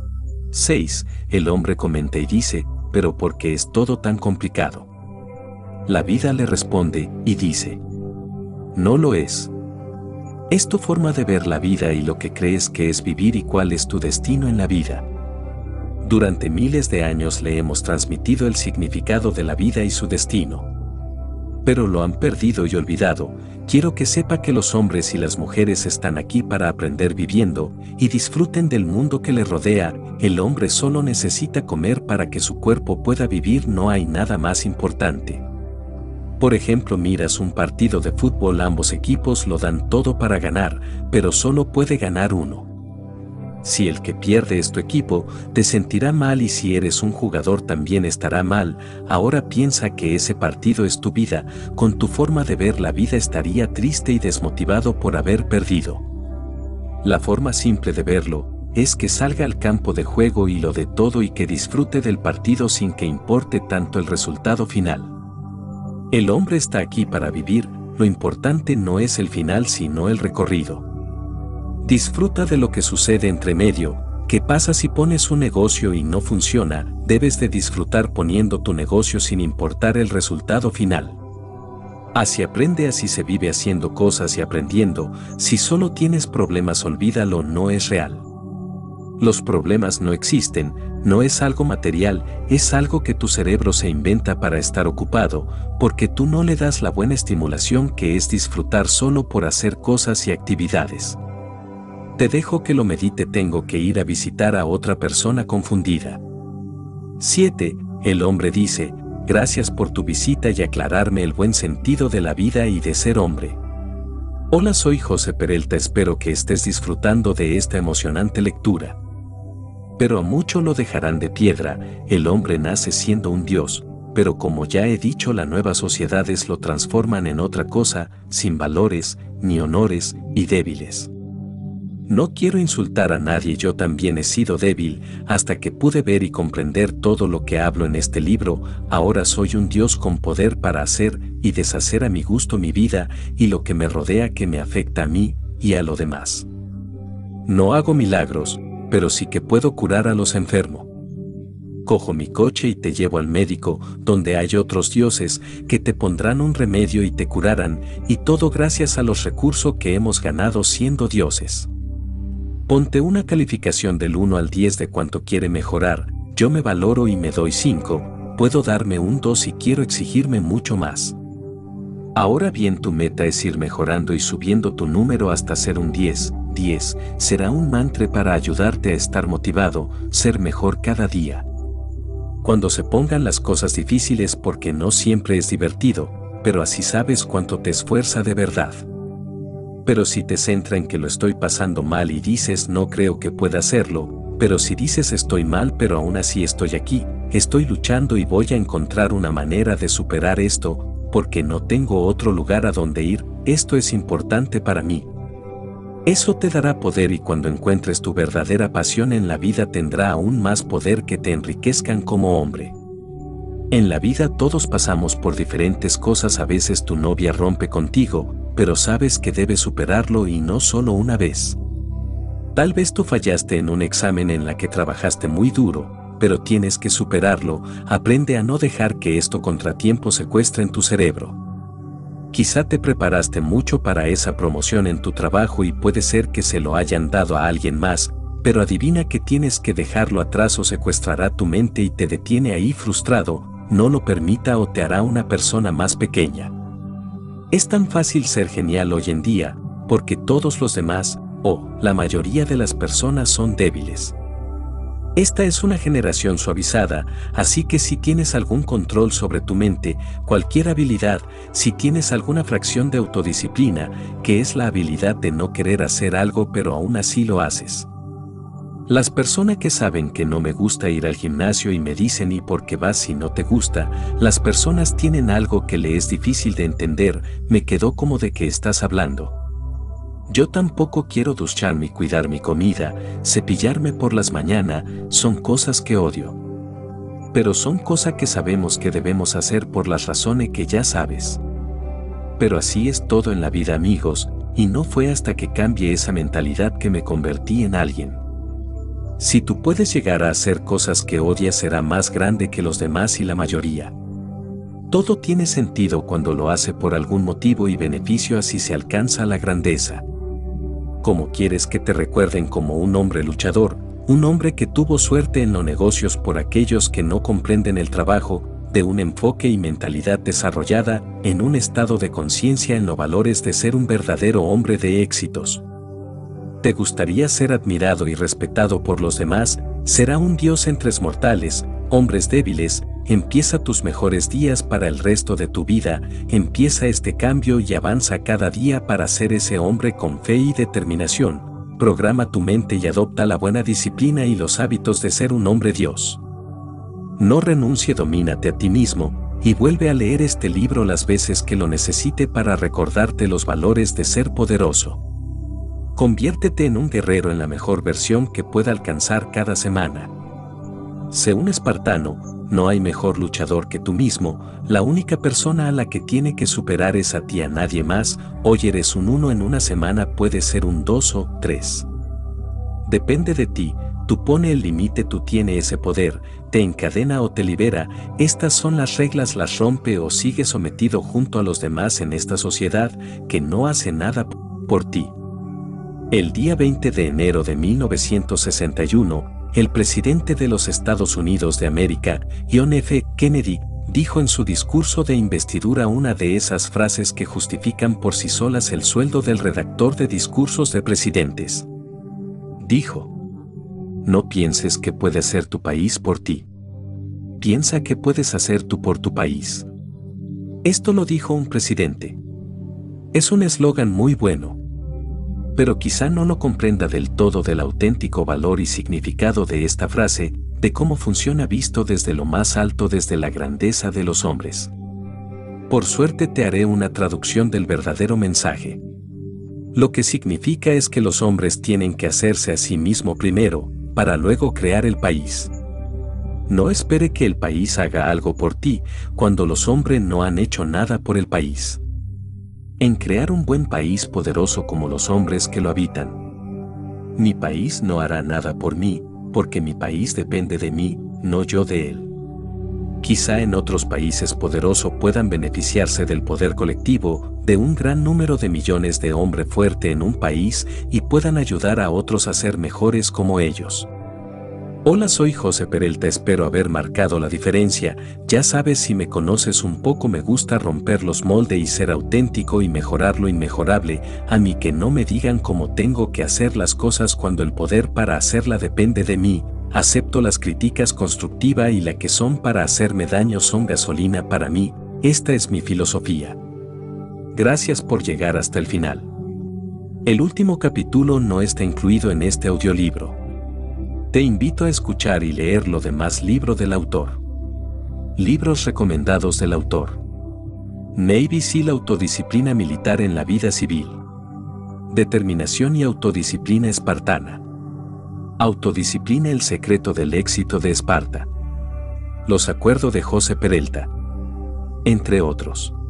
6. El hombre comenta y dice, pero ¿por qué es todo tan complicado? La vida le responde y dice, no lo es. Es tu forma de ver la vida y lo que crees que es vivir y cuál es tu destino en la vida. Durante miles de años le hemos transmitido el significado de la vida y su destino. Pero lo han perdido y olvidado. Quiero que sepa que los hombres y las mujeres están aquí para aprender viviendo y disfruten del mundo que les rodea. El hombre solo necesita comer para que su cuerpo pueda vivir, no hay nada más importante. Por ejemplo, miras un partido de fútbol, ambos equipos lo dan todo para ganar, pero solo puede ganar uno. Si el que pierde es tu equipo, te sentirá mal y si eres un jugador también estará mal. Ahora piensa que ese partido es tu vida, con tu forma de ver la vida estaría triste y desmotivado por haber perdido. La forma simple de verlo es que salga al campo de juego y lo dé todo y que disfrute del partido sin que importe tanto el resultado final. El hombre está aquí para vivir, lo importante no es el final sino el recorrido. Disfruta de lo que sucede entre medio. ¿Qué pasa si pones un negocio y no funciona? Debes de disfrutar poniendo tu negocio sin importar el resultado final. Así aprende, así se vive haciendo cosas y aprendiendo. Si solo tienes problemas, olvídalo, no es real. Los problemas no existen, no es algo material, es algo que tu cerebro se inventa para estar ocupado, porque tú no le das la buena estimulación que es disfrutar solo por hacer cosas y actividades. Te dejo que lo medite, tengo que ir a visitar a otra persona confundida. 7. El hombre dice, gracias por tu visita y aclararme el buen sentido de la vida y de ser hombre. Hola, soy José Perelta, espero que estés disfrutando de esta emocionante lectura. Pero a muchos lo dejarán de piedra, el hombre nace siendo un dios, pero como ya he dicho, las nuevas sociedades lo transforman en otra cosa, sin valores, ni honores, y débiles. No quiero insultar a nadie, yo también he sido débil, hasta que pude ver y comprender todo lo que hablo en este libro. Ahora soy un Dios con poder para hacer y deshacer a mi gusto mi vida y lo que me rodea que me afecta a mí y a lo demás. No hago milagros, pero sí que puedo curar a los enfermos. Cojo mi coche y te llevo al médico, donde hay otros dioses que te pondrán un remedio y te curarán, y todo gracias a los recursos que hemos ganado siendo dioses. Ponte una calificación del 1 al 10 de cuánto quiere mejorar. Yo me valoro y me doy 5, puedo darme un 2 y quiero exigirme mucho más. Ahora bien, tu meta es ir mejorando y subiendo tu número hasta ser un 10. 10 será un mantra para ayudarte a estar motivado, ser mejor cada día. Cuando se pongan las cosas difíciles, porque no siempre es divertido, pero así sabes cuánto te esfuerza de verdad. Pero si te centra en que lo estoy pasando mal y dices no creo que pueda hacerlo, Pero si dices estoy mal pero aún así estoy aquí, estoy luchando y voy a encontrar una manera de superar esto, porque no tengo otro lugar a donde ir, esto es importante para mí. Eso te dará poder y cuando encuentres tu verdadera pasión en la vida tendrá aún más poder que te enriquezcan como hombre. En la vida todos pasamos por diferentes cosas, a veces tu novia rompe contigo, pero sabes que debes superarlo y no solo una vez. Tal vez tú fallaste en un examen en la que trabajaste muy duro, pero tienes que superarlo, aprende a no dejar que esto contratiempo secuestre en tu cerebro. Quizá te preparaste mucho para esa promoción en tu trabajo y puede ser que se lo hayan dado a alguien más, pero adivina que tienes que dejarlo atrás o secuestrará tu mente y te detiene ahí frustrado, no lo permita o te hará una persona más pequeña. Es tan fácil ser genial hoy en día, porque todos los demás, la mayoría de las personas son débiles. Esta es una generación suavizada, así que si tienes algún control sobre tu mente, cualquier habilidad, si tienes alguna fracción de autodisciplina, que es la habilidad de no querer hacer algo pero aún así lo haces. Las personas que saben que no me gusta ir al gimnasio y me dicen ¿y por qué vas si no te gusta? Las personas tienen algo que le es difícil de entender, me quedó como de qué estás hablando. Yo tampoco quiero ducharme y cuidar mi comida, cepillarme por las mañanas, son cosas que odio. Pero son cosas que sabemos que debemos hacer por las razones que ya sabes. Pero así es todo en la vida, amigos, y no fue hasta que cambie esa mentalidad que me convertí en alguien. Si tú puedes llegar a hacer cosas que odias, será más grande que los demás y la mayoría. Todo tiene sentido cuando lo hace por algún motivo y beneficio, así se alcanza la grandeza. ¿Cómo quieres que te recuerden? Como un hombre luchador, un hombre que tuvo suerte en los negocios, por aquellos que no comprenden el trabajo, de un enfoque y mentalidad desarrollada, en un estado de conciencia en los valores de ser un verdadero hombre de éxitos. ¿Te gustaría ser admirado y respetado por los demás? Será un dios entre mortales, hombres débiles. Empieza tus mejores días para el resto de tu vida, empieza este cambio y avanza cada día para ser ese hombre con fe y determinación. Programa tu mente y adopta la buena disciplina y los hábitos de ser un hombre Dios. No renuncie, domínate a ti mismo, y vuelve a leer este libro las veces que lo necesite para recordarte los valores de ser poderoso. Conviértete en un guerrero en la mejor versión que pueda alcanzar cada semana. Sé un espartano. No hay mejor luchador que tú mismo, la única persona a la que tiene que superar es a ti, a nadie más. Hoy eres un 1, en una semana puedes ser un 2 o 3. Depende de ti, tú pone el límite, tú tienes ese poder, te encadena o te libera, estas son las reglas, las rompe o sigue sometido junto a los demás en esta sociedad que no hace nada por ti. El día 20 de enero de 1961, el presidente de los Estados Unidos de América, John F. Kennedy, dijo en su discurso de investidura una de esas frases que justifican por sí solas el sueldo del redactor de discursos de presidentes. Dijo: no pienses que puede hacer tu país por ti. Piensa qué puedes hacer tú por tu país. Esto lo dijo un presidente. Es un eslogan muy bueno, pero quizá no lo comprenda del todo del auténtico valor y significado de esta frase, de cómo funciona visto desde lo más alto, desde la grandeza de los hombres. Por suerte te haré una traducción del verdadero mensaje. Lo que significa es que los hombres tienen que hacerse a sí mismo primero, para luego crear el país. No espere que el país haga algo por ti, cuando los hombres no han hecho nada por el país. En crear un buen país poderoso como los hombres que lo habitan. Mi país no hará nada por mí, porque mi país depende de mí, no yo de él. Quizá en otros países poderosos puedan beneficiarse del poder colectivo, de un gran número de millones de hombres fuertes en un país y puedan ayudar a otros a ser mejores como ellos. Hola, soy José Perelta, espero haber marcado la diferencia. Ya sabes, si me conoces un poco, me gusta romper los moldes y ser auténtico y mejorar lo inmejorable. A mí que no me digan cómo tengo que hacer las cosas cuando el poder para hacerla depende de mí. Acepto las críticas constructivas y las que son para hacerme daño son gasolina para mí. Esta es mi filosofía. Gracias por llegar hasta el final. El último capítulo no está incluido en este audiolibro. Te invito a escuchar y leer lo demás libro del autor. Libros recomendados del autor. Navy SEAL Autodisciplina militar en la vida civil. Determinación y autodisciplina espartana. Autodisciplina, el secreto del éxito de Esparta. Los acuerdos de José Perelta. Entre otros.